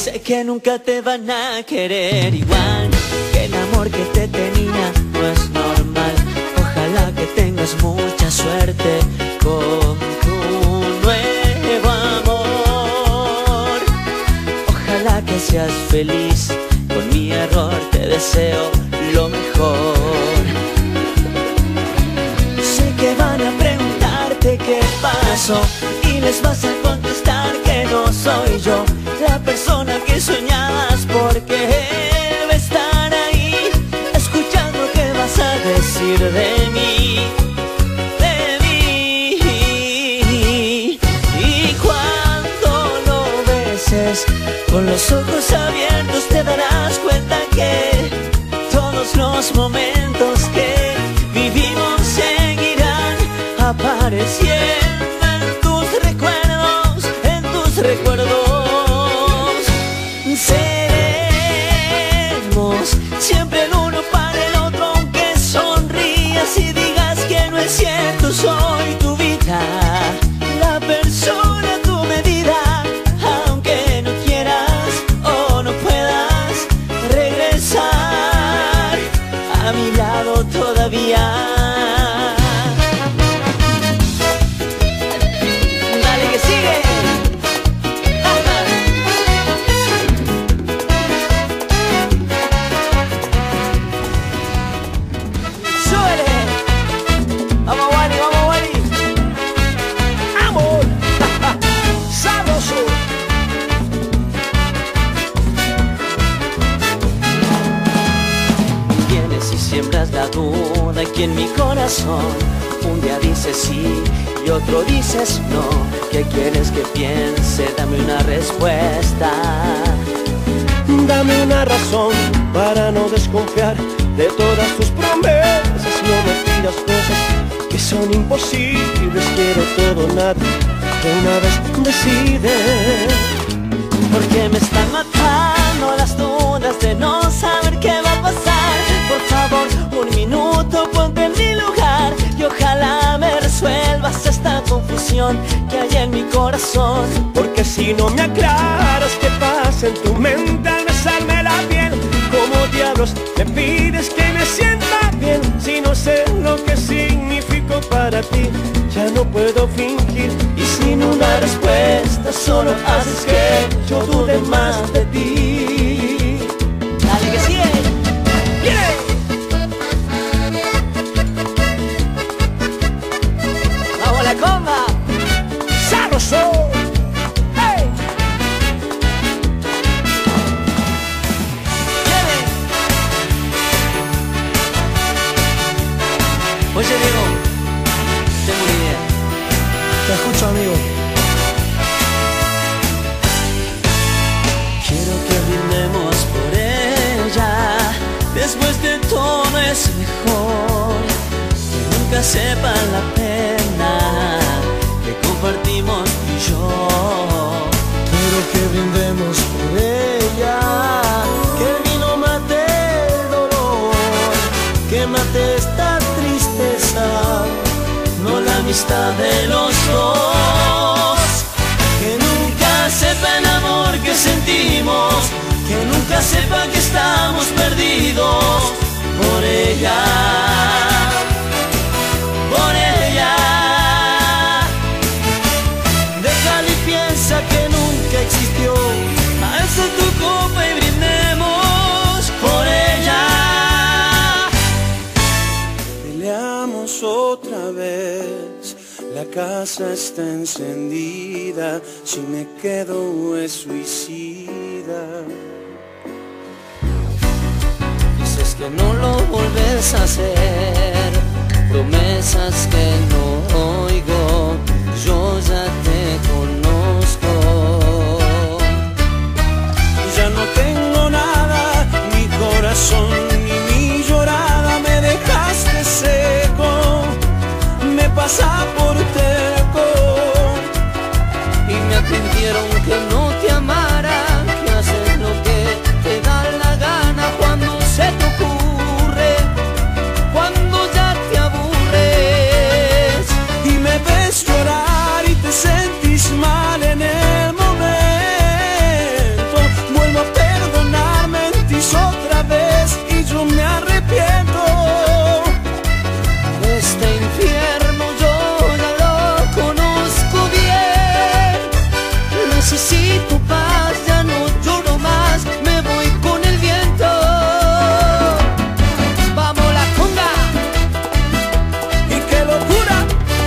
Sé que nunca te van a querer igual, que el amor que te tenía no es normal. Ojalá que tengas mucha suerte con tu nuevo amor. Ojalá que seas feliz con mi error, te deseo lo mejor. Sé que van a preguntarte qué pasó y les vas a contestar que no soy yo la persona que soñabas, porque va a estar ahí escuchando qué vas a decir de mí, de mí. Y cuando lo beses con los ojos abiertos te darás cuenta que todos los momentos que vivimos seguirán apareciendo en tus recuerdos, en tus recuerdos. Seremos siempre el uno para el otro, aunque sonrías y digas que no es cierto. Soy tu vida, la persona a tu medida, aunque no quieras o no puedas regresar a mi lado todavía. Dale que sigue. Siembras la duda aquí en mi corazón. Un día dices sí y otro dices no. ¿Qué quieres que piense? Dame una respuesta. Dame una razón para no desconfiar de todas tus promesas. No me pidas cosas que son imposibles. Quiero todo, nada, de una vez decide. Porque me están matando las dudas de no saber qué va a pasar. Por favor, un minuto, ponte en mi lugar y ojalá me resuelvas esta confusión que hay en mi corazón. Porque si no me aclaras qué pasa en tu mente al besarme la piel, ¿cómo diablos me pides que me sienta bien? Si no sé lo que significo para ti, ya no puedo fingir. Y sin una respuesta solo haces que yo dude más de ti. Dale que sigue. ¡Viene! ¡Vamos a la conga! ¡Sabroso! ¡Hey! ¡Viene! Oye, Diego, tengo una idea. Te escucho, amigo. Quiero que brindemos por ella. Después de todo es mejor que nunca sepan la pena que compartimos tú y yo. Quiero que brindemos por ella, que el vino mate el dolor, que mate esta tristeza, No la amistad de los dos. Que nunca sepa el amor que sentimos, que nunca sepa que estamos perdidos por ella, por ella. déjala y piensa que nunca existió. Alza tu copa y brindemos por ella. Peleamos otra vez, la casa está encendida, si me quedo es suicida. Dices que no lo volves a hacer, promesas que no oigo, yo ya te conozco. Ya no tengo nada, mi corazón ni mi llorada, me dejaste seco, me pasa por terco. Y me advirtieron que no te amara, que haces lo que te da la gana cuando se te ocurre, cuando ya te aburres. Y me ves llorar y te sé tu paz, ya no lloro más, me voy con el viento. Vamos la conga. ¡Y qué locura!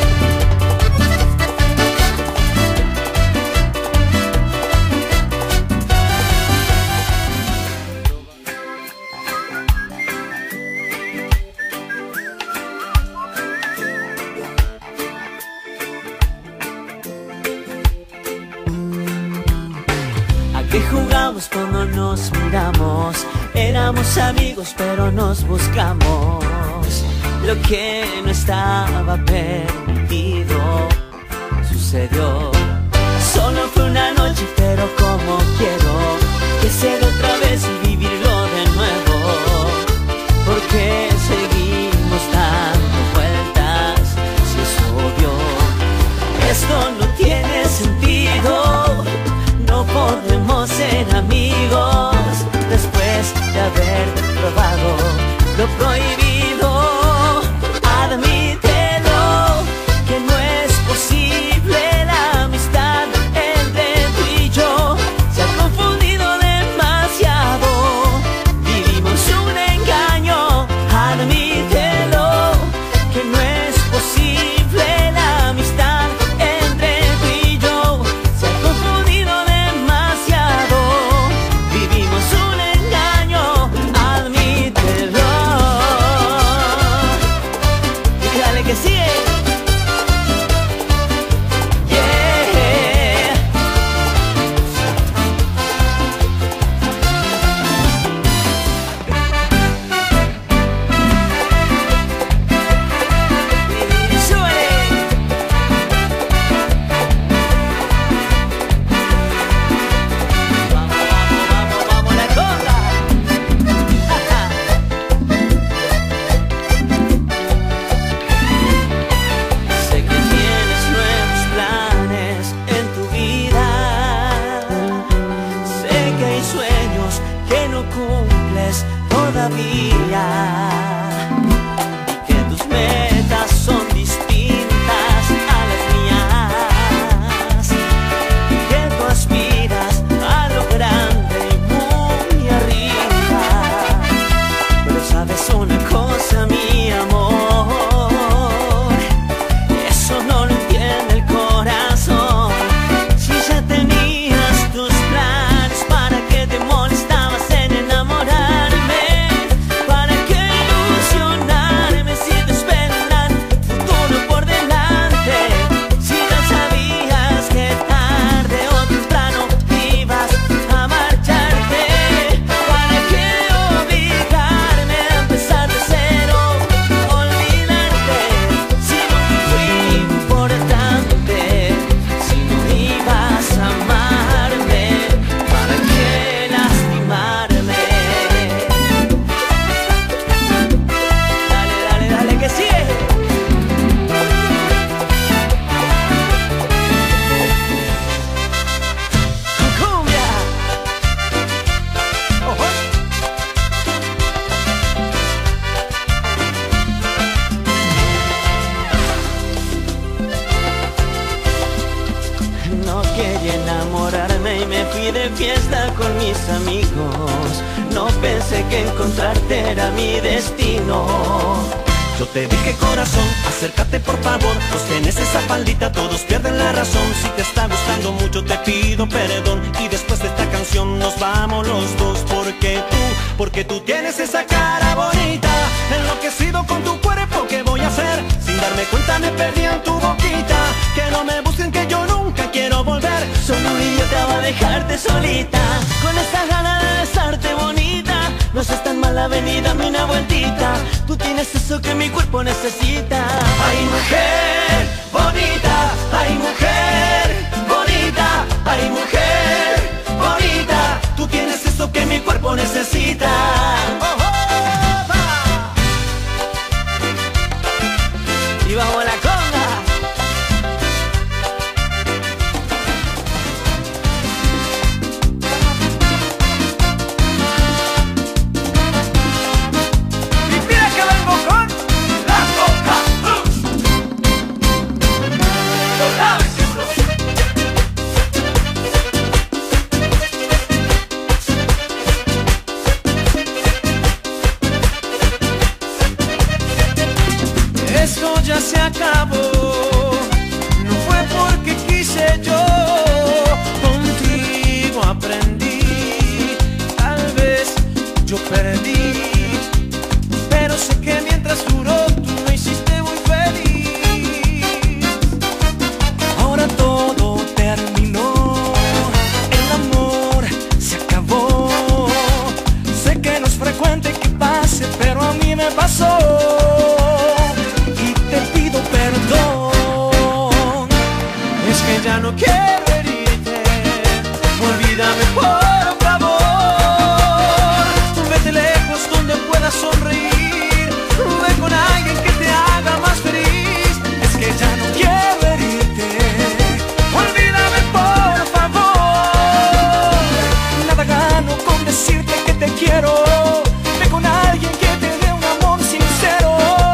¿A qué jugamos cuando nos miramos? Éramos amigos pero nos buscamos. Lo que no estaba permitido sucedió. Solo fue una noche pero como quiero que sea otra vez y vivirlo de nuevo. Porque seguimos dando vueltas si es obvio. Esto no tiene sentido. No podemos ser amigos después de haber probado lo prohibido. Admítelo, que no es posible la amistad entre tú y yo. Se ha confundido demasiado, vivimos un engaño. Admítelo, que no es posible la amistad entre tú y yo. Se ha confundido demasiado, vivimos un engaño. Admítelo. Y dale que sigue. Yeah. Súbele. Vamos, vamos, vamos, vamos la cosa. Sé que tienes nuevos planes en tu vida. Sé que hay sueños que no cumples todavía. Que tus metas son distintas a las mías. Que tú aspiras a lo grande y muy arriba. Pero sabes una cosa, mi amor, eso no lo entiende el corazón. Si ya tenías tus planes, ¿para qué te molestabas en enamorarme? ¿Para qué ilusionarme si te espera un gran futuro por delante? Si ya sabías que tarde o temprano ibas a marcharte. ¿Para qué obligarme a empezar de cero? Olvidarte si no fui importante, si no ibas a amarme. ¿Para qué lastimarme? Dale, dale, dale que sigue. Cumbia. Ojo. No quería enamorarme y me fui de fiesta con mis amigos. No pensé que encontrarte era mi destino. Yo te dije corazón, acércate por favor. Los tienes esa faldita, todos pierden la razón. Si te está gustando mucho te pido perdón. Y después de esta canción nos vamos los dos. Porque tú, porque tú tienes esa cara bonita. Enloquecido con tu cuerpo, ¿qué voy a hacer? Sin darme cuenta me perdí en tu boquita. Que no me busquen que yo nunca quiero volver. Solo un idiota va a dejarte solita. Con esta gana de besarte bonita. No seas tan mala, ven y dame una vueltita. Tú tienes eso que mi cuerpo necesita. Ay mujer bonita, ay mujer bonita, ay mujer bonita. Tú tienes eso que mi cuerpo necesita. Oh, oh, va. Y vamos a la conga. Y mira que vengo con la coca. me pasó y te pido perdón. Es que ya no quiero herirte, olvídame por favor. Vete lejos donde puedas sonreír, ve con alguien que te haga más feliz. Es que ya no quiero herirte, olvídame por favor. Nada gano con decirte que te quiero, ve con alguien que te dé un amor sincero.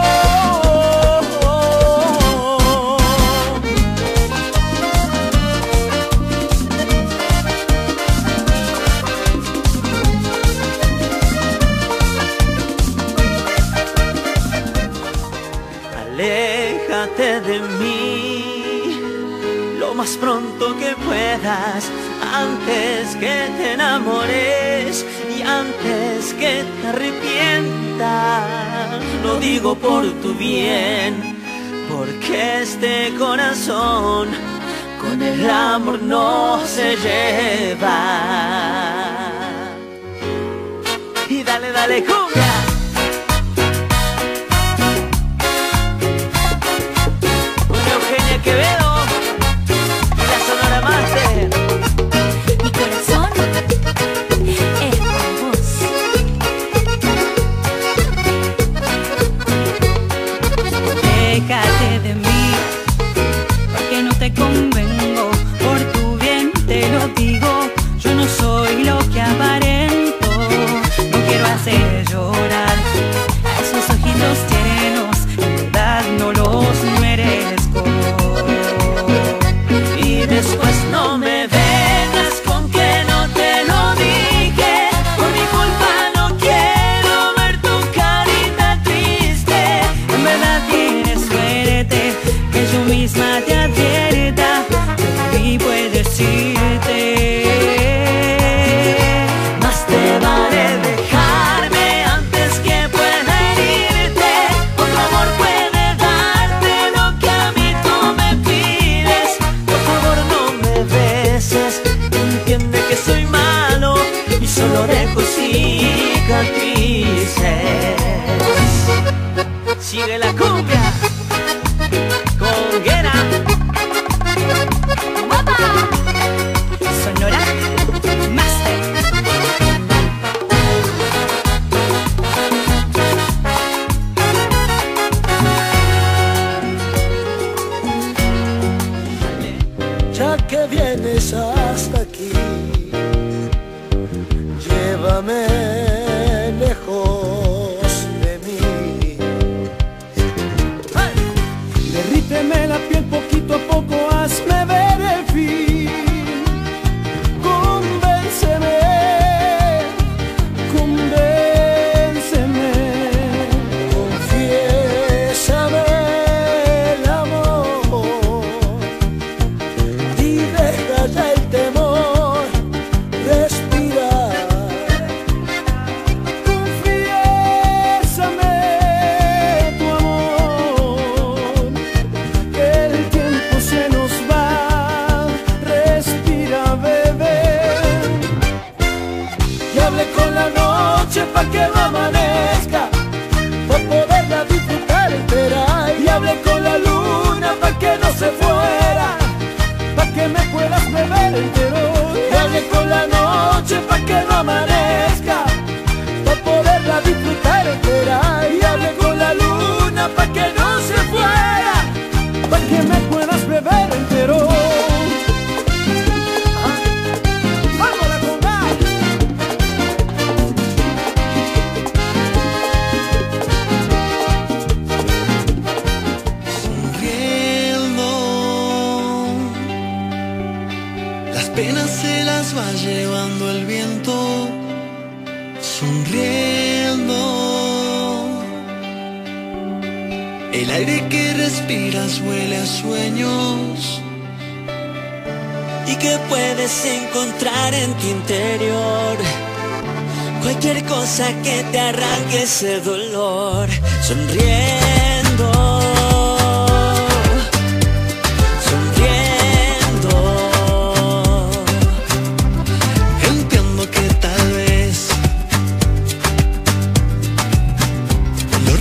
Aléjate de mí lo más pronto que puedas, antes que te enamores y antes que te arrepientas. Lo digo por tu bien, porque este corazón con el amor no se lleva. Y dale, dale, cumbia. Quevedo y la Sonora Master. Mi corazón es con vos. Déjate de mí, porque no te convengo. Por tu bien te lo digo, yo no soy lo que aparento. No quiero hacer llorar a esos ojitos tiernos, en verdad no los merezco. Después no me vengas con que no te lo dije. Por mi culpa no quiero ver tu carita triste. En verdad tienes suerte que yo misma te advierta, y puedes decirte. Más te vale dejarme antes que pueda herirte. Otro amor puede darte lo que a mí tú me pides. Por favor no me beses, entiende que soy malo y solo dejo cicatrices. Sigue la cumbia con Guerra. ¡Guapa! Sonora Master. Ya que vienes hasta aquí, llévame lejos de mí. Derríteme la piel poquito a poco, hazme ver el fin. Convénceme, convénceme. Confiésame el amor y deja ya el temor, respira. Confiésame tu amor, que el tiempo se nos va. Respira, bebé. Y hablé con la noche pa' que no amanezca, pa' poderla disfrutar entera. Y hablé con la luna pa' que no se fuera, pa' que me puedas beber entero. Y hablé con la noche pa' que no amanezca, pa' poderla disfrutar entera. Y hablé con la luna pa' que no se fuera, pa' que me puedas beber entero. ¡Vámonos con más! Sonriendo, las penas se las va llevando el viento. Sonriendo, el aire que respiras huele a sueños. Y que puedes encontrar en tu interior cualquier cosa que te arranque ese dolor. Sonriendo, sonriendo. Entiendo que tal vez lo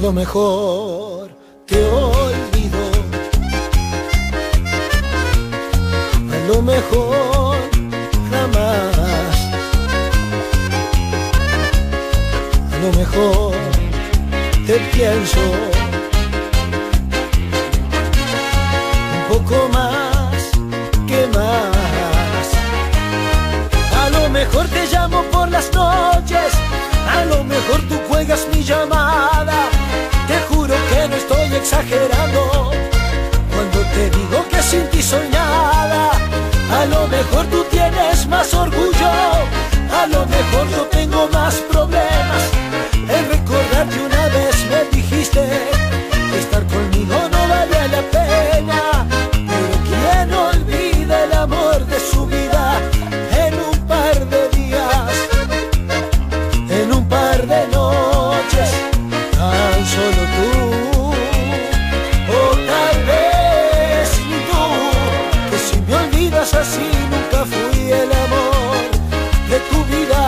lo mejor te olvido, a lo mejor jamás, a lo mejor te pienso un poco más que más. A lo mejor te llamo por las noches, a lo mejor tú cuelgas mi llamada. Te juro que no estoy exagerando cuando te digo que sin ti soy nada. A lo mejor tú tienes más orgullo, a lo mejor yo tengo más problemas. El recordar que una vez me dijiste que estar conmigo no valía la pena. Pero ¿quién olvida el amor de su vida en un par de días, en un par de noches? Tan solo tú, o tal vez tú, que si me olvidas así nunca fui el amor de tu vida.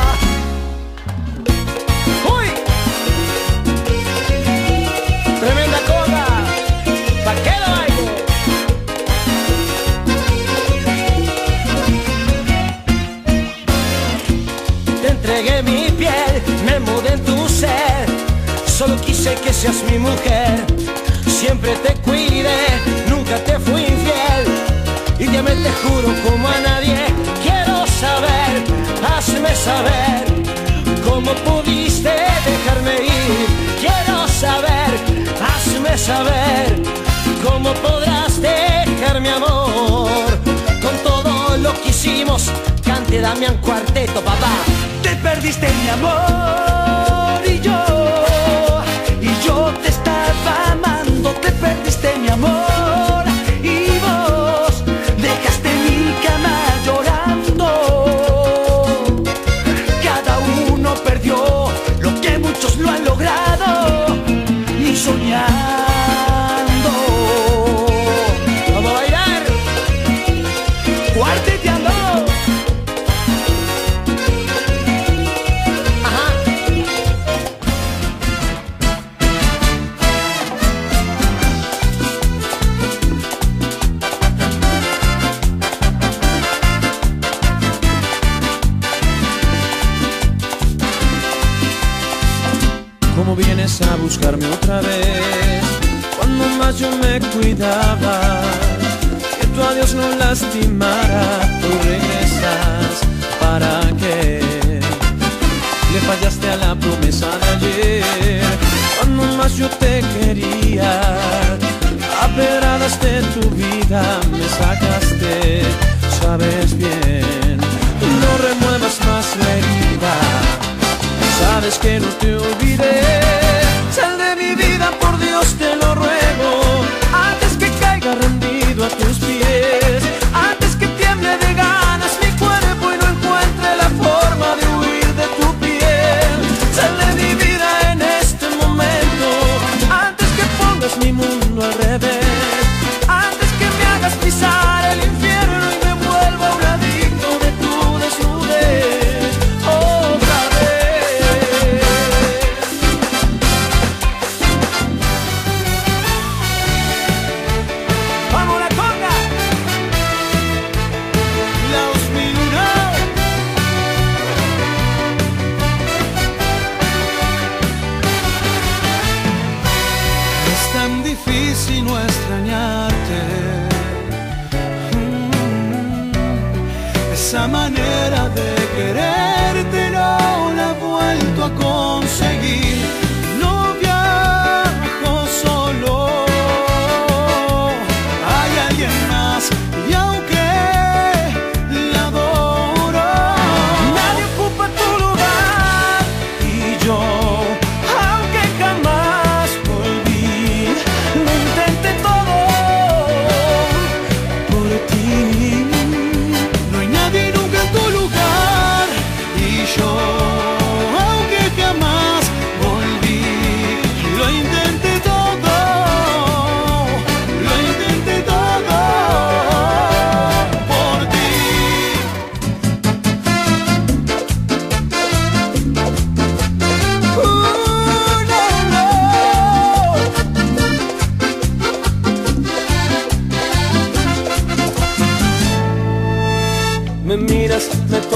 ¡Uy! Tremenda cola, ¿pa' qué lo bailo? Te entregué mi piel, me mudé en tu ser. Solo quise que seas mi mujer. Siempre te cuidé, nunca te fui infiel. Y te amé, te juro, como a nadie. Quiero saber, hazme saber cómo pudiste dejarme ir. Quiero saber, hazme saber cómo podrás dejar mi amor. Con todo lo que hicimos, cante Damián Cuarteto, papá. Te perdiste mi amor y yo, y yo te estaba amando. Te perdiste mi amor y vos dejaste mi cama llorando. Cada uno perdió lo que muchos lo han logrado, ni soñando. Vamos a bailar, Cuarteteando. ajá. ¿Cómo vienes a buscarme otra vez? Cuando más yo me cuidaba, que tu adiós no lastimara. Tú regresas, ¿para qué? Le fallaste a la promesa de ayer. Cuando más yo te quería, a pedradas de tu vida me sacaste. Sabes bien, no remuevas más la herida. Sabes que no te olvidé. Sal de mi vida, por Dios te lo ruego, antes que caiga rendido a tus pies, antes que tiemble de ganas mi cuerpo y no encuentre la forma de huir de tu piel. Sal de mi vida en este momento, antes que pongas mi mundo al revés, antes que me hagas pisar el infierno y me vuelva un adicto de tu desnudez. Otra vez.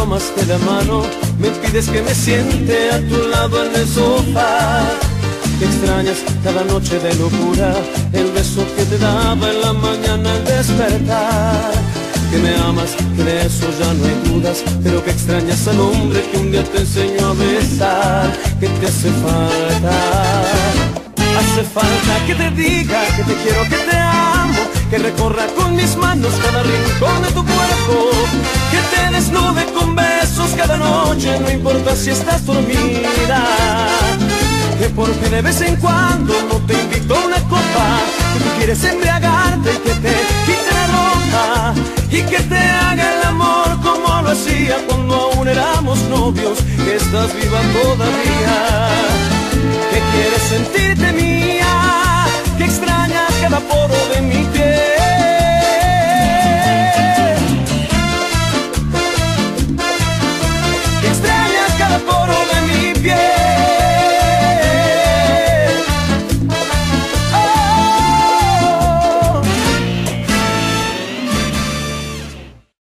tomas de la mano, me pides que me siente a tu lado en el sofá. Que extrañas cada noche de locura, el beso que te daba en la mañana al despertar. Que me amas, que de eso ya no hay dudas, pero que extrañas al hombre que un día te enseñó a besar. Que te hace falta, hace falta que te diga que te quiero, que te amo, que recorra con mis manos cada rincón de tu cuerpo, que te desnude con besos cada noche, no importa si estás dormida. Que porque de vez en cuando no te invito a una copa, que tú quieres embriagarte y que te quite la ropa, y que te haga el amor como lo hacía cuando aún éramos novios, que estás viva todavía. Que quieres sentirte mía,